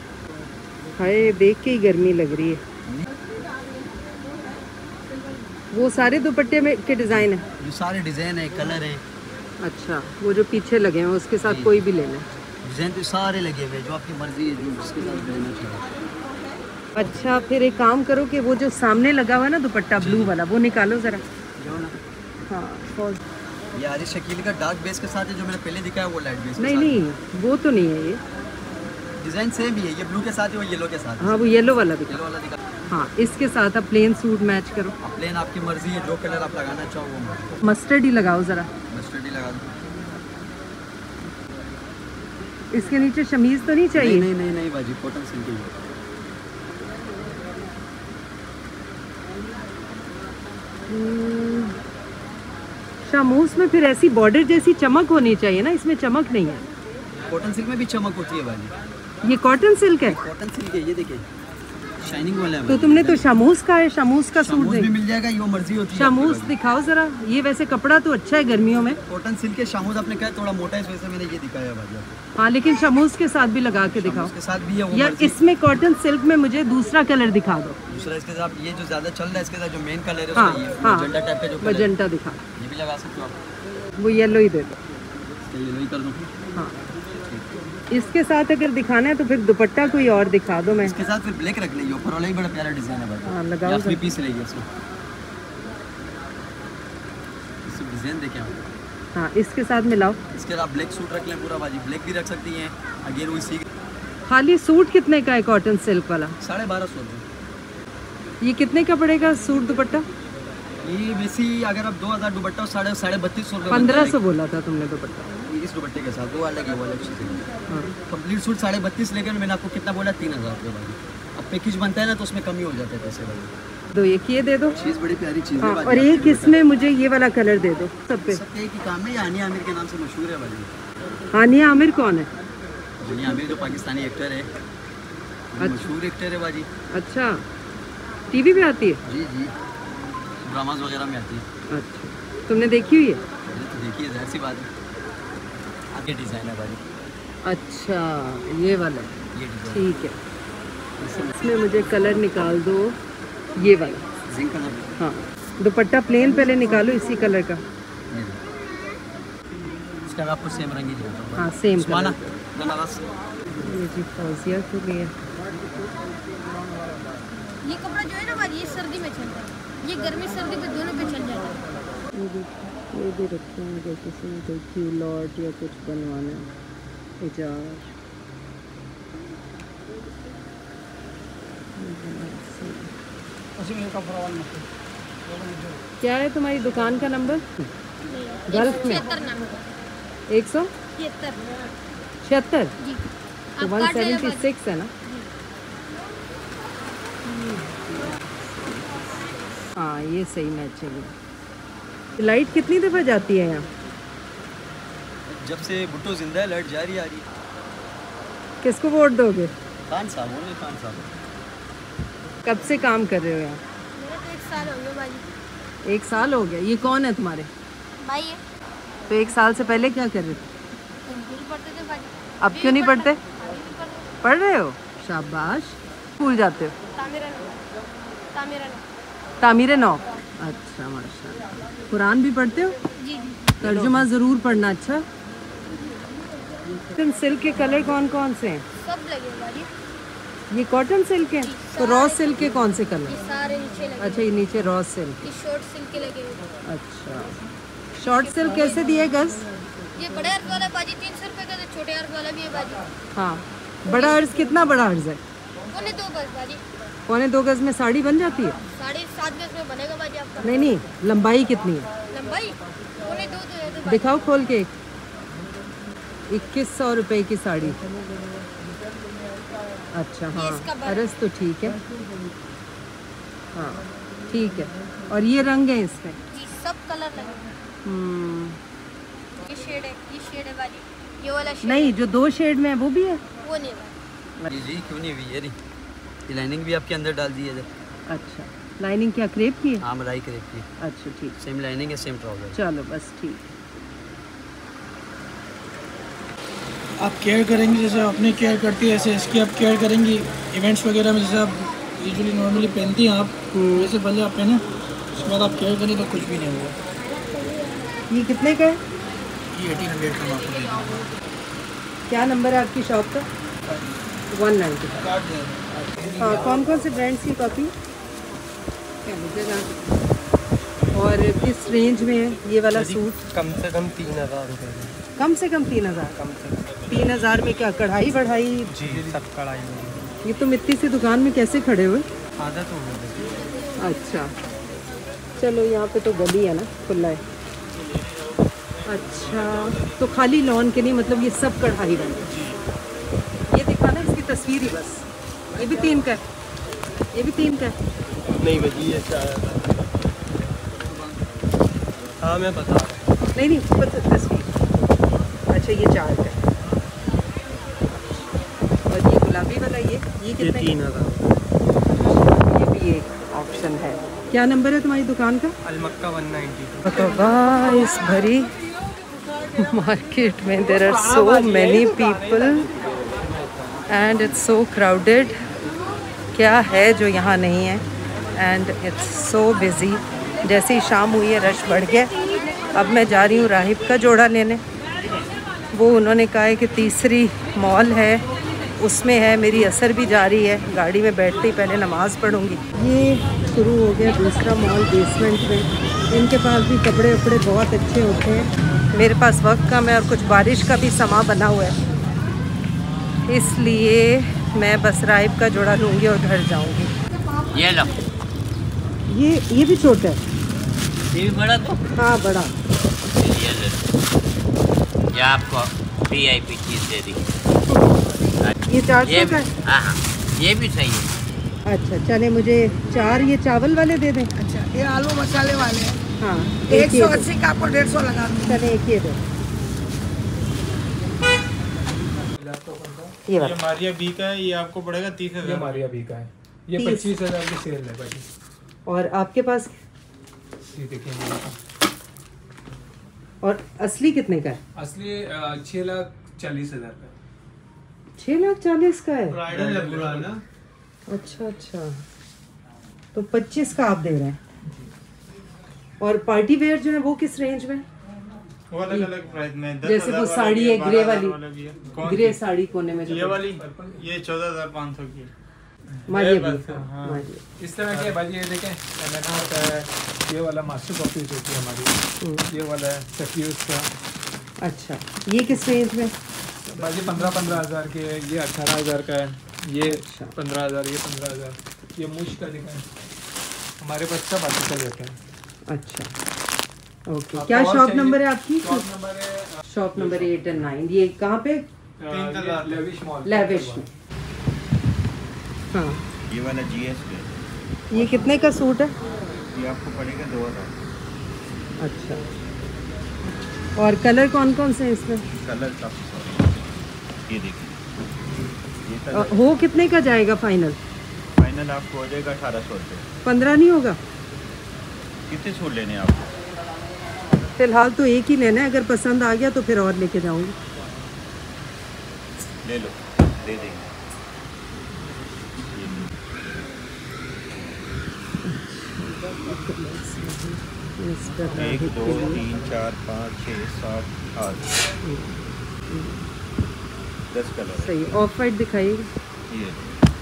[SPEAKER 2] हाय, देख के ही गर्मी लग रही है। वो सारे दुपट्टे में के डिज़ाइन है?
[SPEAKER 8] ये सारे डिज़ाइन है, कलर हैं।
[SPEAKER 2] अच्छा, वो जो पीछे लगे हैं उसके साथ कोई भी लेना?
[SPEAKER 8] डिज़ाइन तो सारे लगे हुए, जो आपकी मर्जी है, जो जिसके साथ लेना चाहिए।
[SPEAKER 2] अच्छा, फिर एक काम करो कि वो जो सामने लगा हुआ है ना दुपट्टा ब्लू वाला, वो निकालो ज़रा। हाँ, फॉल
[SPEAKER 8] ये आरिश शकील का डार्क बेस के साथ है, जो मैंने पहले दिखाया वो लाइट बेस।
[SPEAKER 2] नहीं नहीं, वो तो नहीं है, ये
[SPEAKER 8] डिज़ाइन सेम ही है, ये ब्लू के साथ है, वो येलो के साथ।
[SPEAKER 2] हाँ, वो येलो वाला दिखा।
[SPEAKER 8] येलो वाला दिखा।
[SPEAKER 2] हाँ, इसके साथ आप प्लेन सूट मैच करो।
[SPEAKER 8] प्लेन आपकी मर्जी है, जो कलर आप लगाना चाहो वो।
[SPEAKER 2] मस्टर्ड ही लगाओ ज़रा।
[SPEAKER 8] मस्टर्ड ही लगा दो।
[SPEAKER 2] इसके नीचे शमीज तो नहीं चाहिए?
[SPEAKER 8] नहीं नहीं नहीं बाजी, कॉटन सिल्क है।
[SPEAKER 2] शामूस में फिर ऐसी बॉर्डर जैसी चमक होनी चाहिए ना, इसमें चमक नहीं है।
[SPEAKER 8] कॉटन सिल्क में भी चमक होती है बाजी।
[SPEAKER 2] ये कॉटन सिल्क है?
[SPEAKER 8] कॉटन सिल्क है, ये देखिए शाइनिंग वाला है।
[SPEAKER 2] तो तुमने तो शामूस का है, शामूस का सूट
[SPEAKER 8] भी मिल जाएगा, ये मर्जी होती है।
[SPEAKER 2] शामूस दिखाओ जरा। ये वैसे कपड़ा तो अच्छा है गर्मियों में।
[SPEAKER 8] कॉटन सिल्क के शामूस आपने कहा थोड़ा मोटा है, इस वजह से मैंने ये दिखाया बाजी।
[SPEAKER 2] हाँ, लेकिन शामूस के साथ भी लगा के दिखाओ।
[SPEAKER 8] के साथ भी है वो।
[SPEAKER 2] या इसमें कॉटन सिल्क में मुझे दूसरा कलर दिखा दो।
[SPEAKER 8] दूसरा इसके साथ ये जो ज्यादा चल रहा है, इसके साथ जो मेन कलर है
[SPEAKER 2] हाँ,
[SPEAKER 8] उसका ये
[SPEAKER 2] हाँ,
[SPEAKER 8] मजेंटा टाइप का जो
[SPEAKER 2] मजेंटा दिखा।
[SPEAKER 8] ये भी लगा सकते हो आप।
[SPEAKER 2] वो येलो ही दे दो।
[SPEAKER 8] येलो ही कर दो।
[SPEAKER 2] हाँ, इसके साथ अगर दिखाना है तो फिर दुपट्टा कोई और दिखा दो। मैं
[SPEAKER 8] इसके साथ फिर ब्लैक रख लीजिए, ऊपर वाला ही बड़ा प्यारा डिजाइन है भाई।
[SPEAKER 2] हाँ, लगाओ।
[SPEAKER 8] या पीस लेंगे इसमें, इसमें डिजाइन देखें आप।
[SPEAKER 2] हाँ, इसके साथ मिलाओ।
[SPEAKER 8] इसके साथ ब्लैक सूट रख लें पूरा बाजी, ब्लैक भी रख सकती हैं। अगेन वही सी।
[SPEAKER 2] खाली सूट कितने का है कॉटन सिल्क वाला?
[SPEAKER 8] साढ़े बारह सौ रुपये।
[SPEAKER 2] ये कितने का पड़ेगा सूट दुपट्टा?
[SPEAKER 8] ये वैसे अगर आप दो हज़ार दुपट्टा साढ़े साढ़े बत्तीस सौ रुपये।
[SPEAKER 2] पंद्रह सौ बोला था तुमने दुपट्टा।
[SPEAKER 8] इस दुपट्टे के साथ वो अलग है, वो अलग चीज़ है। कंप्लीट सूट साढ़े बत्तीस, लेकिन मैंने आपको कितना बोला? तीन हज़ार रुपये भाई। अब पैकेज बनता है ना तो उसमें कमी हो जाता है पैसे भाई।
[SPEAKER 2] दो एक ये दे दो।
[SPEAKER 8] चीज़ बड़ी प्यारी चीज़
[SPEAKER 2] हाँ,
[SPEAKER 8] है।
[SPEAKER 2] और एक इसमें मुझे ये वाला कलर दे दो सब पे।
[SPEAKER 8] सब एक ही काम है। हानिया आमिर के नाम से मशहूर है भाई।
[SPEAKER 2] हानिया आमिर कौन है?
[SPEAKER 8] हानिया आमिर जो पाकिस्तानी एक्टर है, मशहूर एक्टर है बाजी।
[SPEAKER 2] अच्छा, टीवी पे आती है?
[SPEAKER 8] जी जी, ड्रामाज वगैरह में आती है।
[SPEAKER 2] अच्छा, तुमने देखी हुई है?
[SPEAKER 8] तो देखिए, जाहिर सी बात है। आगे डिज़ाइन है भाई।
[SPEAKER 2] अच्छा, ये वाला।
[SPEAKER 8] ये डिज़ाइन
[SPEAKER 2] ठीक है। इसमें मुझे कलर निकाल दो, ये वाला
[SPEAKER 8] जिंक कलर।
[SPEAKER 2] हाँ, दुपट्टा प्लेन पहले निकालो इसी कलर का।
[SPEAKER 8] इसका आपको सेम रंग ही दिखाता हूं।
[SPEAKER 2] हाँ, सेम
[SPEAKER 8] कलर।
[SPEAKER 2] ये जी फौजिया के लिए।
[SPEAKER 9] ये कपड़ा जो है ना भाई, ये सर्दी में चलता है, ये गर्मी सर्दी में दोनों पे चल जाता है।
[SPEAKER 2] ये भी ये भी रखे हैं, अगर किसी ने कोई क्यूलॉट या कुछ बनवाना है। इजार क्या है तुम्हारी दुकान का नंबर? गल्फ में एक सौ छिहत्तर। तो वन सेवेंटी सिक्स है ना? हाँ, ये सही मैचिंग है। लाइट कितनी दफ़ा जाती है यहाँ?
[SPEAKER 8] जब से भुट्टो जिंदा है लाइट जा रही आ रही है।
[SPEAKER 2] किसको वोट दोगे?
[SPEAKER 8] खान साहब होंगे, खान साहब।
[SPEAKER 2] कब से काम कर रहे हो यहाँ?
[SPEAKER 9] मेरे तो एक साल हो गया भाई।
[SPEAKER 2] एक साल हो गया। ये कौन है तुम्हारे
[SPEAKER 9] भाई है।
[SPEAKER 2] तो एक साल से पहले क्या कर रहे थे?
[SPEAKER 9] स्कूल पढ़ते थे भाई।
[SPEAKER 2] अब क्यों नहीं पढ़ते? पढ़ रहे हो? शाबाश। स्कूल जाते हो?
[SPEAKER 9] तामीरा नौ। तामीरा नौ।
[SPEAKER 2] तामीरे नौ। अच्छा, माशाल्लाह। कुरान भी पढ़ते हो?
[SPEAKER 9] जी जी।
[SPEAKER 2] तर्जुमा ज़रूर पढ़ना। अच्छा, कॉटन सिल्क के कलर कौन कौन से हैं?
[SPEAKER 9] सब लगे भाई।
[SPEAKER 2] ये कॉटन सिल्क है? तो रॉ सिल्क के कौन से कलर?
[SPEAKER 9] ये सारे नीचे लगे।
[SPEAKER 2] अच्छा, ये नीचे रॉ सिल्क।
[SPEAKER 9] ये शॉर्ट सिल्क के लगे हुए।
[SPEAKER 2] अच्छा, शॉर्ट सिल्क कैसे दिए गज?
[SPEAKER 9] ये बड़े अर्ज वाला बाजी तीन सौ रुपये का, तो छोटे अर्ज वाला भी है बाजी।
[SPEAKER 2] हाँ, बड़ा अर्ज कितना बड़ा अर्ज है?
[SPEAKER 9] पौने दो गज बाजी।
[SPEAKER 2] पौने दो गज में साड़ी बन जाती है?
[SPEAKER 9] साढ़े सात गज में बनेगा बाजी आपका।
[SPEAKER 2] नहीं नहीं, लंबाई कितनी है?
[SPEAKER 9] लंबाई पौने दो तो है तो बाजी।
[SPEAKER 2] दिखाओ खोल के। इक्कीस सौ रुपये की साड़ी। अच्छा, हाँ, अर्ज तो ठीक है। हाँ, ठीक है। और ये रंग है इसमें?
[SPEAKER 9] जी, सब कलर लगे।
[SPEAKER 2] हम्म,
[SPEAKER 9] ये शेड है, ये शेड है वाली, ये वाला शेड
[SPEAKER 2] नहीं, जो दो शेड में है वो भी है?
[SPEAKER 9] वो नहीं है।
[SPEAKER 8] जी जी, क्यों नहीं हुई? ये नहीं, ये लाइनिंग भी आपके अंदर डाल दी है।
[SPEAKER 2] अच्छा, लाइनिंग क्या क्रेप की है?
[SPEAKER 8] हाँ, मलाई क्रेप की।
[SPEAKER 2] अच्छा, ठीक।
[SPEAKER 8] सेम लाइनिंग है, सेम ट्राउजर।
[SPEAKER 2] चलो बस, ठीक।
[SPEAKER 10] आप केयर करेंगी जैसे अपनी केयर करती है, ऐसे इसकी आप केयर करेंगी। इवेंट्स वगैरह में जैसे आप यूजुअली नॉर्मली पहनती हैं आप, वैसे भले आप पहने, उसके बाद आप केयर करें तो कुछ भी नहीं होगा।
[SPEAKER 2] ये कितने का है?
[SPEAKER 10] ये एटीन हंड्रेड का मैं आपको दे दूँगा।
[SPEAKER 2] क्या नंबर है आपकी शॉप का? One ninety. हाँ, कौन कौन से ब्रांड्स की कॉपी? और किस रेंज में है ये वाला सूट?
[SPEAKER 11] कम से कम तीन हज़ार रुपये।
[SPEAKER 2] कम से कम तीन हज़ार?
[SPEAKER 11] कम से कम
[SPEAKER 2] तीन हज़ार में क्या कढ़ाई बढ़ाई?
[SPEAKER 11] जी, सब कढ़ाई में।
[SPEAKER 2] ये तुम इतनी सी दुकान में कैसे खड़े हुए?
[SPEAKER 11] आदत हो गई।
[SPEAKER 2] अच्छा, चलो यहाँ पे तो गली है ना, खुला है। अच्छा, तो खाली लॉन के नहीं, मतलब ये सब कढ़ाई बने। ये दिखाना इसकी तस्वीर ही बस। ये भी तीन का है? ये भी तीन का है?
[SPEAKER 11] नहीं भाई, ये चार। हाँ मैं बता रहा हूँ।
[SPEAKER 2] नहीं नहीं, बस तस्वीर। अच्छा, ये चार का है। और ये गुलाबी वाला, ये ये कितने?
[SPEAKER 11] ये तीन हज़ार।
[SPEAKER 2] ये भी एक ऑप्शन है। क्या नंबर है तुम्हारी दुकान का?
[SPEAKER 11] Almakka one ninety.
[SPEAKER 2] तो गाइस, भरी मार्केट में there are so many people and it's so crowded. क्या है जो यहाँ नहीं है? And it's so busy. जैसे ही शाम हुई है रश बढ़ गया। अब मैं जा रही हूँ राहिब का जोड़ा लेने। वो उन्होंने कहा है कि तीसरी मॉल है, उसमें है। मेरी असर भी जा रही है। गाड़ी में बैठते ही पहले नमाज़ पढ़ूँगी। ये शुरू हो गया दूसरा मॉल बेसमेंट में। इनके पास भी कपड़े वपड़े बहुत अच्छे होते हैं। मेरे पास वक्त कम है और कुछ बारिश का भी समा बना हुआ है, इसलिए मैं बस राहिब का जोड़ा लूँगी और घर जाऊँगी।
[SPEAKER 12] ये लो।
[SPEAKER 2] ये ये भी छोटा है?
[SPEAKER 12] ये भी बड़ा तो?
[SPEAKER 2] हाँ, बड़ा।
[SPEAKER 12] ये ले लो। ये आपको वी आई पी चीज़ दे दी।
[SPEAKER 2] ये चार सौ का है?
[SPEAKER 12] हाँ हाँ, ये भी सही है।
[SPEAKER 2] अच्छा, चले मुझे चार ये चावल वाले दे दें।
[SPEAKER 13] अच्छा, ये आलू मसाले वाले हैं।
[SPEAKER 2] हाँ,
[SPEAKER 13] एक सौ अस्सी का आपको डेढ़ सौ लगा दूँ।
[SPEAKER 2] चले एक ये दो। ये
[SPEAKER 14] ये मारिया बी का है, ये आपको पड़ेगा तीस हजार। मारिया बी का है, ये पच्चीस हजार की सेल है भाई।
[SPEAKER 2] और आपके पास?
[SPEAKER 14] ये देखिए,
[SPEAKER 2] और असली कितने का है?
[SPEAKER 14] असली छः लाख चालीस हजार का।
[SPEAKER 2] छः लाख चालीस का है?
[SPEAKER 14] ब्राइडल है पूरा ना।
[SPEAKER 2] अच्छा अच्छा, तो पच्चीस का आप दे रहे हैं। और पार्टी वेयर जो है वो किस रेंज में?
[SPEAKER 14] वो अलग अलग प्राइस में।
[SPEAKER 2] जैसे वो साड़ी है ग्रे वाली, ग्रे साड़ी कोने में
[SPEAKER 14] ये वाली, ये चौदह हजार पाँच सौ की।
[SPEAKER 2] मारिया भी।
[SPEAKER 14] हाँ, इस तरह के भाई। ये देखें, है, ये वाला मास्टर कॉपी होती है हमारी। ये वाला है सफ्यूज का।
[SPEAKER 2] अच्छा, ये किस रेंज में?
[SPEAKER 14] बाजी पंद्रह पंद्रह हज़ार के। ये अठारह हज़ार का है। ये पंद्रह हज़ार, ये पंद्रह हज़ार। ये मुश्क का दिखा है, हमारे पास सब आर्टिकल रहते हैं।
[SPEAKER 2] अच्छा, ओके। क्या शॉप नंबर है आपकी?
[SPEAKER 14] शॉप नंबर है
[SPEAKER 2] shop number eight and nine. ये कहाँ पे?
[SPEAKER 14] Lavish mall.
[SPEAKER 2] लेविश में। हाँ,
[SPEAKER 6] ये वाला जीएस पे।
[SPEAKER 2] ये कितने का सूट है?
[SPEAKER 6] ये आपको पड़ेगा दो हज़ार।
[SPEAKER 2] अच्छा, और कलर कौन कौन से हैं इसमें?
[SPEAKER 6] कलर काफी सारे। ये देखिए, ये कलर
[SPEAKER 2] हो कितने का जाएगा फाइनल?
[SPEAKER 6] फाइनल आपको हो जाएगा अठारह सौ रुपये।
[SPEAKER 2] पंद्रह नहीं होगा?
[SPEAKER 6] कितने सूट लेने हैं आपको?
[SPEAKER 2] फिलहाल तो एक ही लेना है, अगर पसंद आ गया तो फिर और लेके जाऊंगी।
[SPEAKER 6] ले लो, दे देंगे। एक दो तीन चार पाँच छः सात आठ दस कलर।
[SPEAKER 2] सही। ऑफ वाइट दिखाइए।
[SPEAKER 6] ये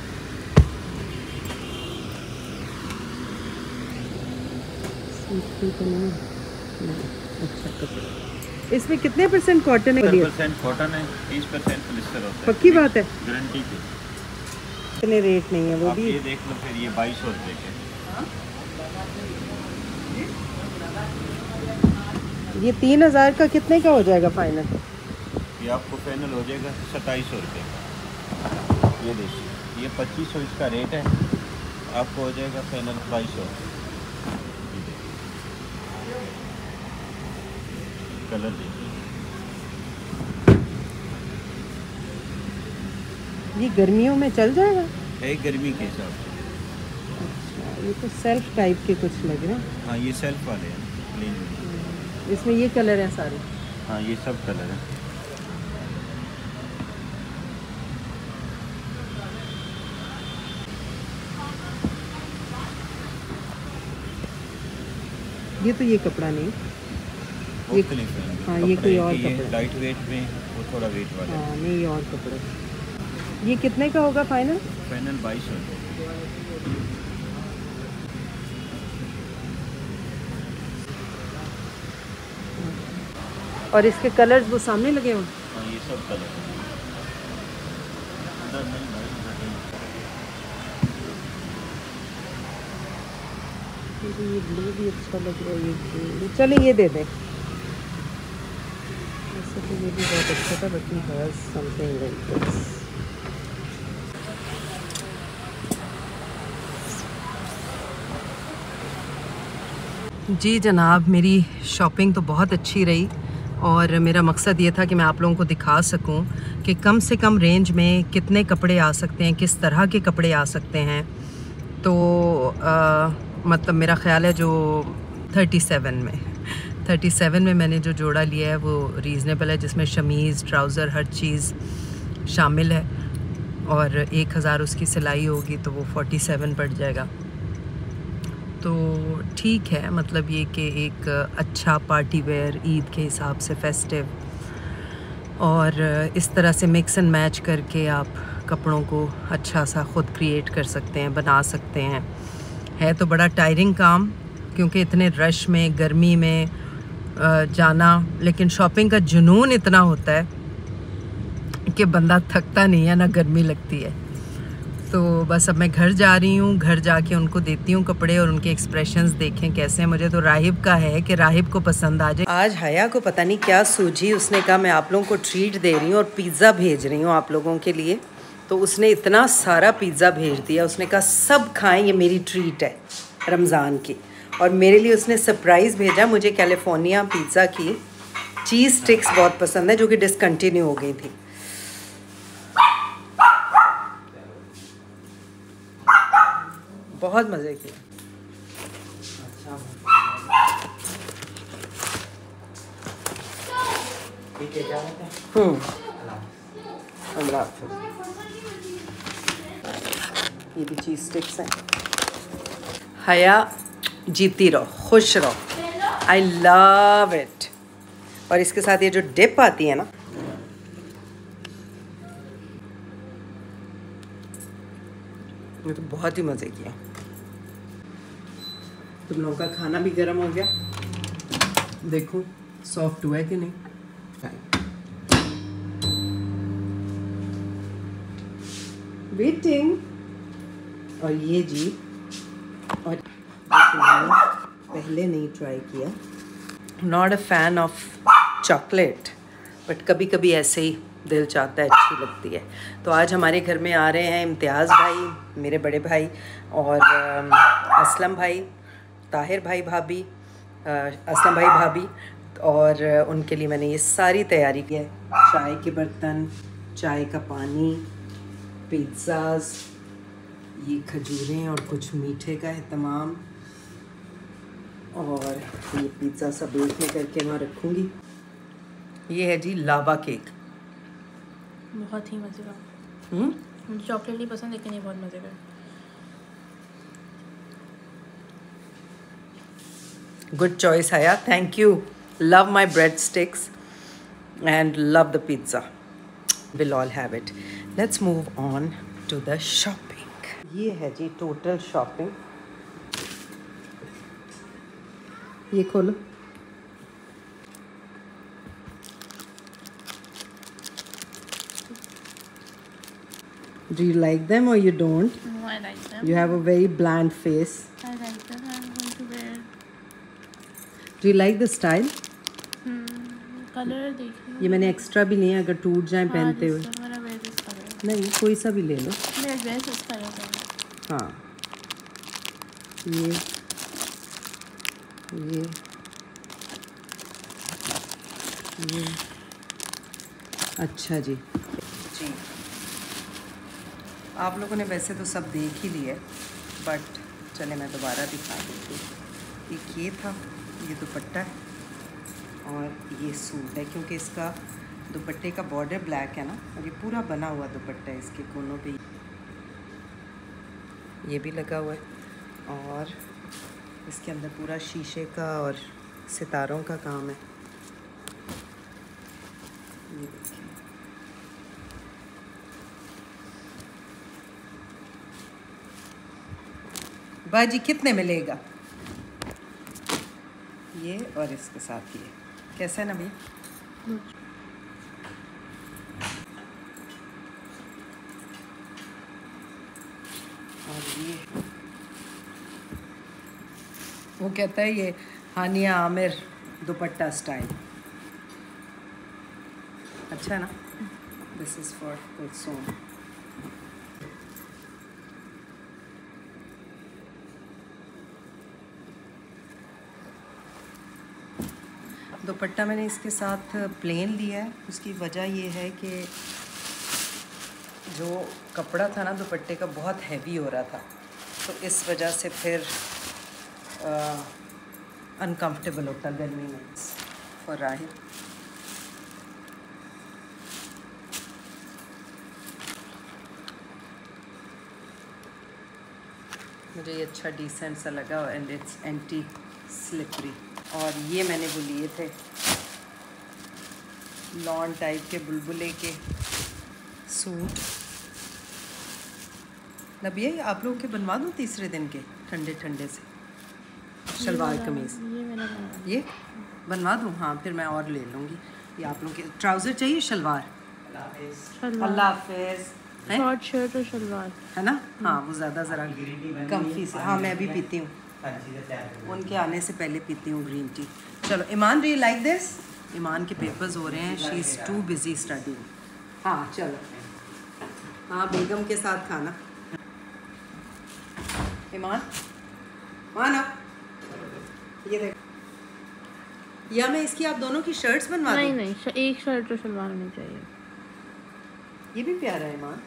[SPEAKER 2] अच्छा, कपड़ा इसमें कितने परसेंट कॉटन है?
[SPEAKER 6] परसेंट कॉटन है, तीस परसेंट पॉलिस्टर होता है।
[SPEAKER 2] पक्की बात है?
[SPEAKER 6] गारंटी पे।
[SPEAKER 2] इतने रेट नहीं है वो
[SPEAKER 6] आप
[SPEAKER 2] भी।
[SPEAKER 6] ये देख लो फिर। ये बाईस सौ रुपये के।
[SPEAKER 2] ये तीन हजार का कितने का हो जाएगा फाइनल?
[SPEAKER 6] ये आपको फाइनल हो जाएगा सत्ताईस सौ रुपये का। ये देखिए, ये पच्चीस सौ इसका रेट है, आपको हो जाएगा फाइनल बाईस सौ। कलर देखिए,
[SPEAKER 2] ये गर्मियों में चल जाएगा?
[SPEAKER 6] है गर्मी के हिसाब से।
[SPEAKER 2] अच्छा, ये तो सेल्फ टाइप के कुछ लग रहे हैं।
[SPEAKER 6] हाँ, ये सेल्फ वाले हैं प्लेन।
[SPEAKER 2] इसमें ये कलर है सारे?
[SPEAKER 6] हाँ, ये सब कलर है।
[SPEAKER 2] ये तो ये कपड़ा नहीं, ये हाँ ये कोई और कपड़ा,
[SPEAKER 6] लाइट वेट में वो थोड़ा वेट वाला।
[SPEAKER 2] हाँ नहीं ये और कपड़ा। ये कितने का होगा फाइनल?
[SPEAKER 6] फाइनल बाईस सौ।
[SPEAKER 2] और इसके कलर्स वो सामने लगे हुए?
[SPEAKER 6] हाँ ये सब कलर
[SPEAKER 2] ये ब्लू भी अच्छा लग रहा है, ये चले ये दे दें। वैसे तो ये भी बहुत अच्छा था, but he has something like this. जी जनाब, मेरी शॉपिंग तो बहुत अच्छी रही और मेरा मकसद ये था कि मैं आप लोगों को दिखा सकूं कि कम से कम रेंज में कितने कपड़े आ सकते हैं, किस तरह के कपड़े आ सकते हैं। तो आ, मतलब मेरा ख़्याल है जो थर्टी सेवन में थर्टी सेवन में मैंने जो जोड़ा लिया है वो रीज़नेबल है, जिसमें शमीज़, ट्राउज़र, हर चीज़ शामिल है और एक हज़ार उसकी सिलाई होगी तो वो फोर्टी सेवन पड़ जाएगा। तो ठीक है, मतलब ये कि एक अच्छा पार्टी वेयर ईद के हिसाब से फेस्टिव, और इस तरह से मिक्स एंड मैच करके आप कपड़ों को अच्छा सा ख़ुद क्रिएट कर सकते हैं, बना सकते हैं। है तो बड़ा टायरिंग काम क्योंकि इतने रश में, गर्मी में जाना, लेकिन शॉपिंग का जुनून इतना होता है कि बंदा थकता नहीं है, ना गर्मी लगती है। तो बस अब मैं घर जा रही हूँ, घर जाके उनको देती हूँ कपड़े और उनके एक्सप्रेशंस देखें कैसे हैं। मुझे तो राहिब का है कि राहिब को पसंद आ जाए। आज हया को पता नहीं क्या सूझी, उसने कहा मैं आप लोगों को ट्रीट दे रही हूँ और पिज़्ज़ा भेज रही हूँ आप लोगों के लिए। तो उसने इतना सारा पिज़्ज़ा भेज दिया, उसने कहा सब खाएं, ये मेरी ट्रीट है रमज़ान की। और मेरे लिए उसने सरप्राइज़ भेजा, मुझे कैलिफोर्निया पिज़्ज़ा की चीज़ स्टिक्स बहुत पसंद है जो कि डिसकंटिन्यू हो गई थी। बहुत मज़े किया। हम्म अल्लाह हाफ़िज़। ये भी चीज़ स्टिक्स हैं। हया जीती रहो, खुश रहो, आई लव इट। और इसके साथ ये जो डिप आती है ना, ये तो बहुत ही मज़े की है। तुम लोगों का खाना भी गर्म हो गया, देखो सॉफ्ट हुआ है कि नहीं। वेटिंग। और ये जी, और पहले नहीं ट्राई किया। Not a fan of chocolate, but कभी कभी ऐसे ही दिल चाहता है, अच्छी लगती है। तो आज हमारे घर में आ रहे हैं इम्तियाज़ भाई, मेरे बड़े भाई, और असलम भाई, ताहिर भाई भाभी, असलम भाई भाभी, और उनके लिए मैंने ये सारी तैयारी की है। चाय के बर्तन, चाय का पानी, पिज़्ज़ाज़, ये खजूरें और कुछ मीठे का एहतमाम, और ये पिज़्ज़ा सब बेक में करके मैं रखूँगी। ये है जी लावा केक,
[SPEAKER 9] बहुत ही मज़े का।
[SPEAKER 2] हम्म
[SPEAKER 9] मुझे चॉकलेट नहीं पसंद, लेकिन ये बहुत मज़े का।
[SPEAKER 2] Good choice Haya, thank you. Love my bread sticks and love the pizza, will all have it. Let's move on to the shopping. ये है जी टोटल शॉपिंग। ये खोलो। Do you like them or you don't?
[SPEAKER 9] No, I like them.
[SPEAKER 2] You have a very bland face.
[SPEAKER 9] I like them. I'm going to wear.
[SPEAKER 2] Do you like the style?
[SPEAKER 9] Colour देखिए।
[SPEAKER 2] ये मैंने एक्स्ट्रा भी लिए, अगर टूट जाए पहनते हुए। नहीं, कोई सा भी ले लो।
[SPEAKER 9] मेरा ड्रेस इस कलर का है।
[SPEAKER 2] हाँ, ये ये ये अच्छा जी जी। आप लोगों ने वैसे तो सब देख ही लिया, बट चले मैं दोबारा दिखा देती हूँ। एक ये था, ये दुपट्टा है, और ये सूट है, क्योंकि इसका दुपट्टे का बॉर्डर ब्लैक है ना, और ये पूरा बना हुआ दुपट्टा है, इसके कोनों पे ये भी लगा हुआ है, और इसके अंदर पूरा शीशे का और सितारों का काम है। ये देखिए, बाजी कितने में लेगा ये और इसके साथ ये? कैसा है ना भैया? और ये वो कहता है ये हानिया आमिर दुपट्टा स्टाइल, अच्छा है ना? This is for Kulsum. दुपट्टा मैंने इसके साथ प्लेन लिया है। उसकी वजह ये है कि जो कपड़ा था ना दुपट्टे का बहुत हैवी हो रहा था, तो इस वजह से फिर अनकंफर्टेबल होता गर्मी में फॉर राहिल। मुझे ये अच्छा डिसेंट सा लगा एंड इट्स एंटी स्लिपरी। और ये मैंने वो लिए थे लॉन टाइप के बुलबुले के सूट। नबिया ये आप लोगों के बनवा दूँ तीसरे दिन के ठंडे ठंडे से शलवार कमीज़? ये, ये बनवा दूँ? हाँ फिर मैं और ले लूँगी। ये आप लोगों के ट्राउज़र चाहिए शलवार? अल्लाह हाफिज़।
[SPEAKER 15] शॉर्ट शर्ट और शलवार
[SPEAKER 2] है ना? हाँ वो ज़्यादा ज़रा कम्फी से। हाँ मैं भी पीती हूँ, उनके आने से पहले पीती हूँ ग्रीन टी। चलो Iman, do you like this? Iman के पेपर्स हो रहे हैं, she is too busy studying. हाँ चलो, हाँ बेगम के साथ खाना। ईमान मानो ये देख, या मैं इसकी आप दोनों की शर्ट्स बनवा दूँ?
[SPEAKER 15] नहीं नहीं, एक शर्ट और शलवार होनी चाहिए।
[SPEAKER 2] ये भी प्यारा है ईमान,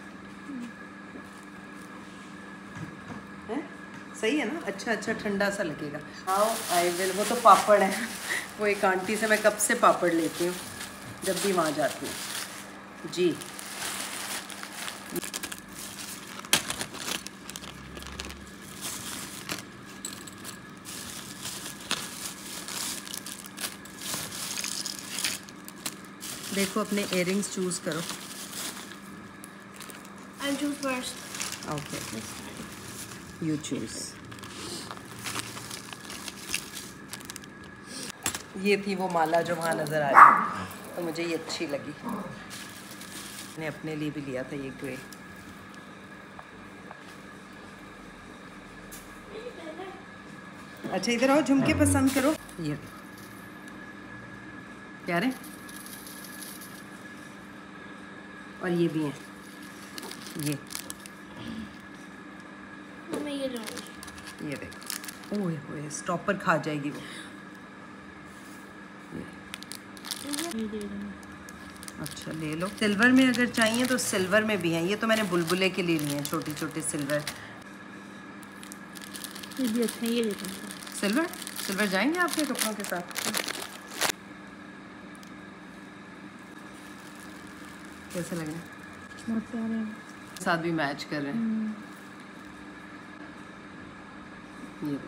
[SPEAKER 2] है सही है ना? अच्छा अच्छा ठंडा सा लगेगा। हाँ आई विल। वो तो पापड़ है, वो एक आंटी से मैं कब से पापड़ लेती हूँ जब भी वहाँ जाती हूँ जी। देखो अपने इयरिंग्स चूज करो।
[SPEAKER 9] I'll choose first.
[SPEAKER 2] Okay. You choose. ये थी वो माला जो वहाँ नज़र आ रही, तो मुझे ये अच्छी लगी। मैंने अपने लिए भी लिया था ये ग्रे। अच्छा इधर आओ, झुमके पसंद करो। ये प्यारे, और ये भी हैं ये।
[SPEAKER 9] मैं ये लूँगी।
[SPEAKER 2] ये देखो, ओए ओए स्टॉपर खा जाएगी वो। अच्छा ले लो। सिल्वर में अगर चाहिए तो सिल्वर में भी हैं। ये तो मैंने बुलबुले के लिए लिए हैं, छोटे छोटे सिल्वर।
[SPEAKER 15] ये भी अच्छा है, ये लेते हैं।
[SPEAKER 2] सिल्वर सिल्वर जाएंगे आपके कपड़ों के साथ? कैसे लग रहे हैं?
[SPEAKER 15] बहुत प्यारे हैं,
[SPEAKER 2] साथ भी मैच कर रहे हैं। ये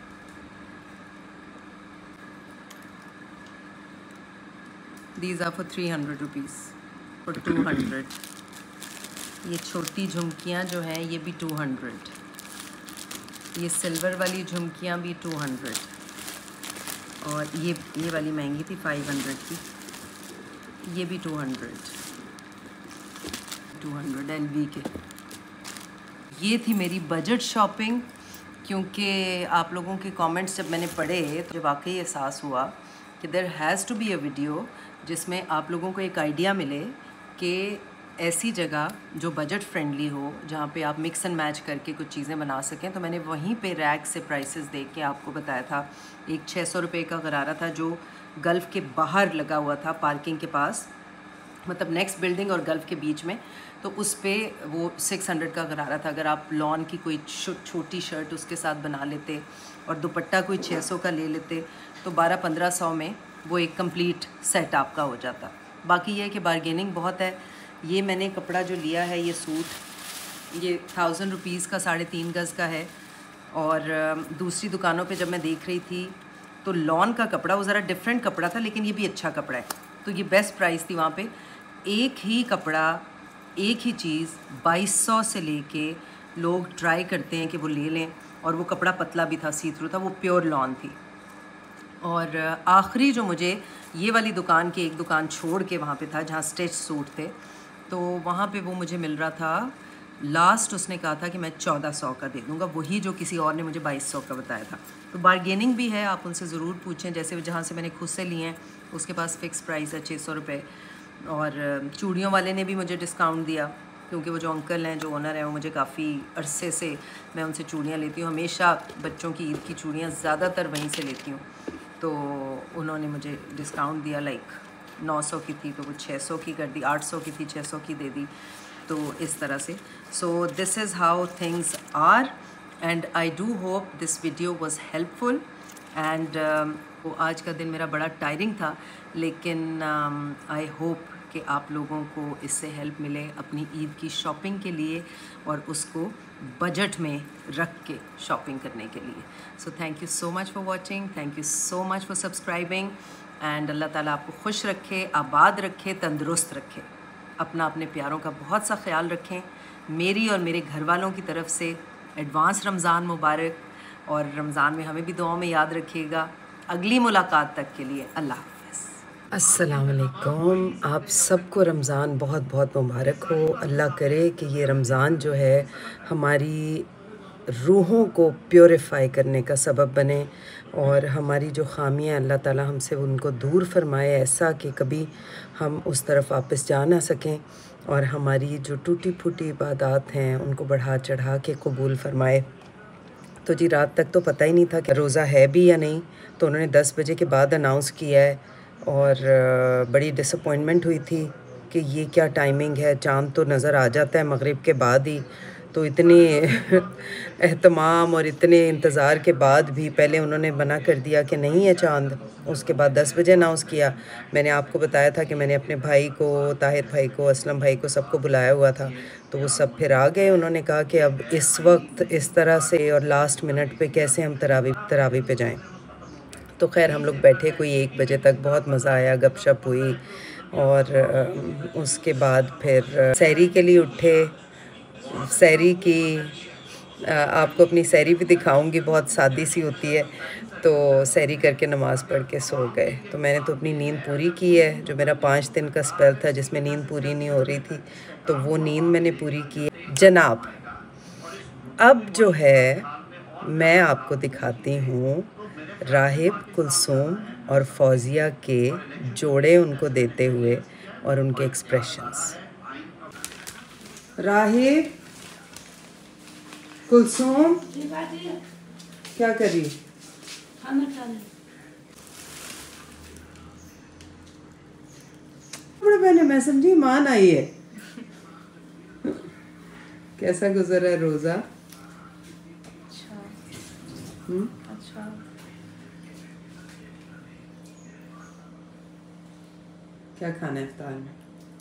[SPEAKER 2] these are for three hundred rupees for two hundred. ये छोटी झुमकियाँ जो हैं ये भी टू हंड्रेड। ये सिल्वर वाली झुमकियाँ भी टू हंड्रेड। और ये ये वाली महंगी थी फाइव हंड्रेड की, ये भी two hundred two hundred L V के। ये थी मेरी बजट शॉपिंग। क्योंकि आप लोगों के कमेंट्स जब मैंने पढ़े तो वाकई एहसास हुआ कि there has to be a video जिसमें आप लोगों को एक आइडिया मिले कि ऐसी जगह जो बजट फ्रेंडली हो, जहाँ पे आप मिक्स एंड मैच करके कुछ चीज़ें बना सकें। तो मैंने वहीं पे रैक से प्राइसेस देख के आपको बताया था। एक छः सौ रुपये का गरारा था जो गल्फ़ के बाहर लगा हुआ था पार्किंग के पास, मतलब नेक्स्ट बिल्डिंग और गल्फ़ के बीच में। तो उस पर वो सिक्स हंड्रेड का गरारा था। अगर आप लॉन की कोई छोटी शर्ट उसके साथ बना लेते और दुपट्टा कोई छः सौ का ले लेते तो बारह पंद्रह सौ में वो एक कंप्लीट सेट आपका हो जाता। बाकी ये है कि बारगेनिंग बहुत है। ये मैंने कपड़ा जो लिया है, ये सूट, ये थाउजेंड रुपीज़ का साढ़े तीन गज़ का है। और दूसरी दुकानों पे जब मैं देख रही थी तो लॉन का कपड़ा, वो ज़रा डिफरेंट कपड़ा था लेकिन ये भी अच्छा कपड़ा है, तो ये बेस्ट प्राइस थी वहाँ पे। एक ही कपड़ा, एक ही चीज़ बाईस सौ से लेके लोग ट्राई करते हैं कि वो ले लें, और वो कपड़ा पतला भी था, सी थ्रू था, वो प्योर लॉन थी। और आखिरी जो मुझे ये वाली दुकान की एक दुकान छोड़ के वहाँ पे था जहाँ स्टिच सूट थे, तो वहाँ पे वो मुझे मिल रहा था, लास्ट उसने कहा था कि मैं चौदह सौ का दे दूँगा, वही जो किसी और ने मुझे बाईस सौ का बताया था। तो बारगेनिंग भी है, आप उनसे ज़रूर पूछें। जैसे जहाँ से मैंने खुद से लिए हैं उसके पास फ़िक्स प्राइस है छः सौ रुपये। और चूड़ियों वाले ने भी मुझे डिस्काउंट दिया, क्योंकि वो जो अंकल हैं, जो ओनर हैं, वो मुझे काफ़ी अरसे से मैं उनसे चूड़ियाँ लेती हूँ, हमेशा बच्चों की ईद की चूड़ियाँ ज़्यादातर वहीं से लेती हूँ। तो उन्होंने मुझे डिस्काउंट दिया, लाइक नौ सौ की थी तो वो छः सौ की कर दी, आठ सौ की थी छः सौ की दे दी, तो इस तरह से। So this is how things are, and I do hope this video was helpful. एंड वो आज का दिन मेरा बड़ा टायरिंग था, लेकिन आई um, होप कि आप लोगों को इससे हेल्प मिले अपनी ईद की शॉपिंग के लिए, और उसको बजट में रख के शॉपिंग करने के लिए। So thank you so much for watching, thank you so much for subscribing, and Allah ताला आपको खुश रखे, आबाद रखे, तंदुरुस्त रखे। अपना अपने प्यारों का बहुत सा ख्याल रखें। मेरी और मेरे घर वालों की तरफ से एडवांस रमज़ान मुबारक, और रमज़ान में हमें भी दुआओं में याद रखिएगा। अगली मुलाकात तक के लिए अल्लाह हाफ़िज़। अस्सलाम वालेकुम। आप सबको रमज़ान बहुत बहुत मुबारक हो। अल्लाह करे कि ये रमज़ान जो है हमारी रूहों को प्योरीफाई करने का सबब बने, और हमारी जो खामियां अल्लाह ताला हमसे उनको दूर फरमाए, ऐसा कि कभी हम उस तरफ वापस जा ना सकें, और हमारी जो टूटी फूटी इबादत हैं उनको बढ़ा चढ़ा के कबूल फरमाए। तो जी रात तक तो पता ही नहीं था कि रोज़ा है भी या नहीं, तो उन्होंने दस बजे के बाद अनाउंस किया है, और बड़ी डिसअपॉइंटमेंट हुई थी कि ये क्या टाइमिंग है, चाँद तो नज़र आ जाता है मगरिब के बाद ही। तो इतने एहतमाम और इतने इंतज़ार के बाद भी पहले उन्होंने मना कर दिया कि नहीं है चाँद, उसके बाद दस बजे अनाउंस किया। मैंने आपको बताया था कि मैंने अपने भाई को, ताहिर भाई को, असलम भाई को, सबको बुलाया हुआ था, तो वो सब फिर आ गए। उन्होंने कहा कि अब इस वक्त इस तरह से और लास्ट मिनट पे कैसे हम तरावी तरावी पे जाएं। तो खैर हम लोग बैठे कोई एक बजे तक, बहुत मज़ा आया, गपशप हुई, और उसके बाद फिर सहरी के लिए उठे। सहरी की आपको अपनी सहरी भी दिखाऊंगी, बहुत सादी सी होती है। तो सहरी करके नमाज़ पढ़ के सो गए। तो मैंने तो अपनी नींद पूरी की है, जो मेरा पाँच दिन का स्पेल था जिसमें नींद पूरी नहीं हो रही थी, तो वो नींद मैंने पूरी की है। जनाब, अब जो है मैं आपको दिखाती हूँ राहिब, कुलसूम और फौजिया के जोड़े उनको देते हुए और उनके एक्सप्रेशंस। राहिब, कुलसूम, क्या कर रही?
[SPEAKER 15] खाना खा रहे।
[SPEAKER 2] बड़े बहने, मैं समझी मान आई है। कैसा गुजरा है रोजा?
[SPEAKER 15] अच्छा।
[SPEAKER 2] हम्म?
[SPEAKER 15] अच्छा।
[SPEAKER 2] क्या खाना है इफ्तार में?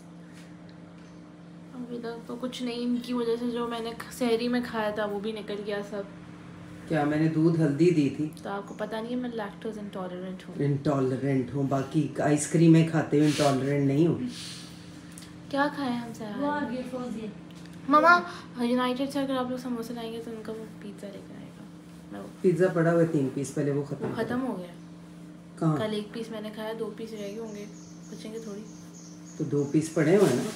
[SPEAKER 15] अभी तक तो कुछ नहीं, इनकी वजह से जो मैंने सहरी में खाया था वो भी निकल गया सब।
[SPEAKER 2] क्या मैंने दूध हल्दी दी थी?
[SPEAKER 15] तो आपको पता नहीं है मैं लैक्टोज इंटॉलरेंट हूँ।
[SPEAKER 2] इंटॉलरेंट हूँ, बाकी आइसक्रीमें खाते हुए इंटॉलरेंट नहीं हूँ।
[SPEAKER 15] क्या खाए हम सहरी? मामा यूनाइटेड से अगर आप लोग समोसे लाएंगे तो उनका वो पिज़्ज़ा लेकर आएगा।
[SPEAKER 2] पिज़्ज़ा पड़ा हुआ तीन पीस, पहले वो खत्म
[SPEAKER 15] खत्म हो गया।
[SPEAKER 2] कहाँ?
[SPEAKER 15] कल एक पीस मैंने खाया, दो पीस रह गए होंगे, बचेंगे थोड़ी।
[SPEAKER 2] तो दो पीस पड़े हुए ना।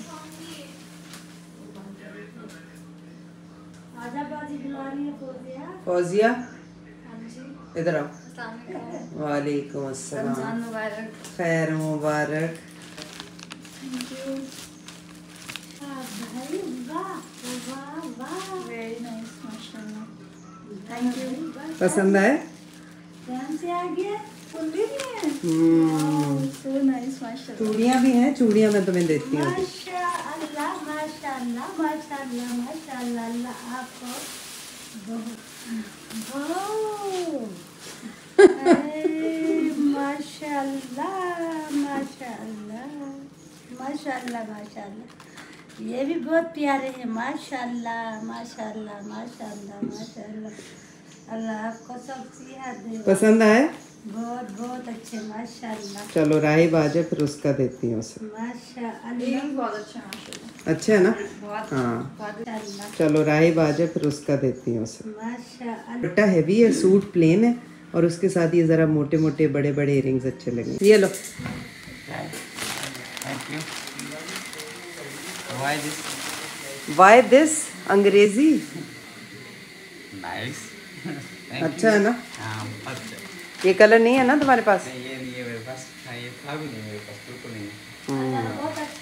[SPEAKER 2] फौजिया, इधर आओ। वालेकुम अस्सलाम, खैर मुबारक। पसंद आए? चूड़ियाँ भी हैं, चूड़ियाँ मैं तुम्हें देती हूँ।
[SPEAKER 16] माशाअल्लाह माशाअल्लाह माशाअल्लाह माशाअल्लाह, आपको माशाअल्लाह माशाअल्लाह माशाअल्लाह माशाअल्लाह। ये भी बहुत प्यारे हैं, माशाल्लाह माशाल्लाह माशाल्लाह माशाल्लाह। अल्लाह आपको सब सेहत दे।
[SPEAKER 2] पसंद आए?
[SPEAKER 16] बहुत बहुत अच्छे माशाल्लाह।
[SPEAKER 2] चलो राहिब आ जाए, फिर उसका देती हूँ उसे।
[SPEAKER 16] माशाल्लाह
[SPEAKER 15] बहुत अच्छा माशाल्लाह।
[SPEAKER 2] अच्छा है ना? हाँ चलो राहिब आ जाए, फिर उसका देती हूँ उसे।
[SPEAKER 16] माशाल्लाह
[SPEAKER 2] दुपट्टा हैवी है, सूट प्लेन है और उसके साथ ये ज़रा मोटे मोटे बड़े बड़े इयरिंग्स अच्छे लगे। ये लो।
[SPEAKER 12] Thank you. Why this?
[SPEAKER 2] Why this? अंग्रेजी।
[SPEAKER 12] नाइस।
[SPEAKER 2] अच्छा है ना?
[SPEAKER 12] हाँ अच्छा।
[SPEAKER 2] ये कलर नहीं है ना तुम्हारे पास?
[SPEAKER 12] नहीं ये नहीं है मेरे पास। हाँ ये था भी नहीं मेरे पास, बिल्कुल नहीं है।
[SPEAKER 2] हम्म।
[SPEAKER 16] बहुत अच्छा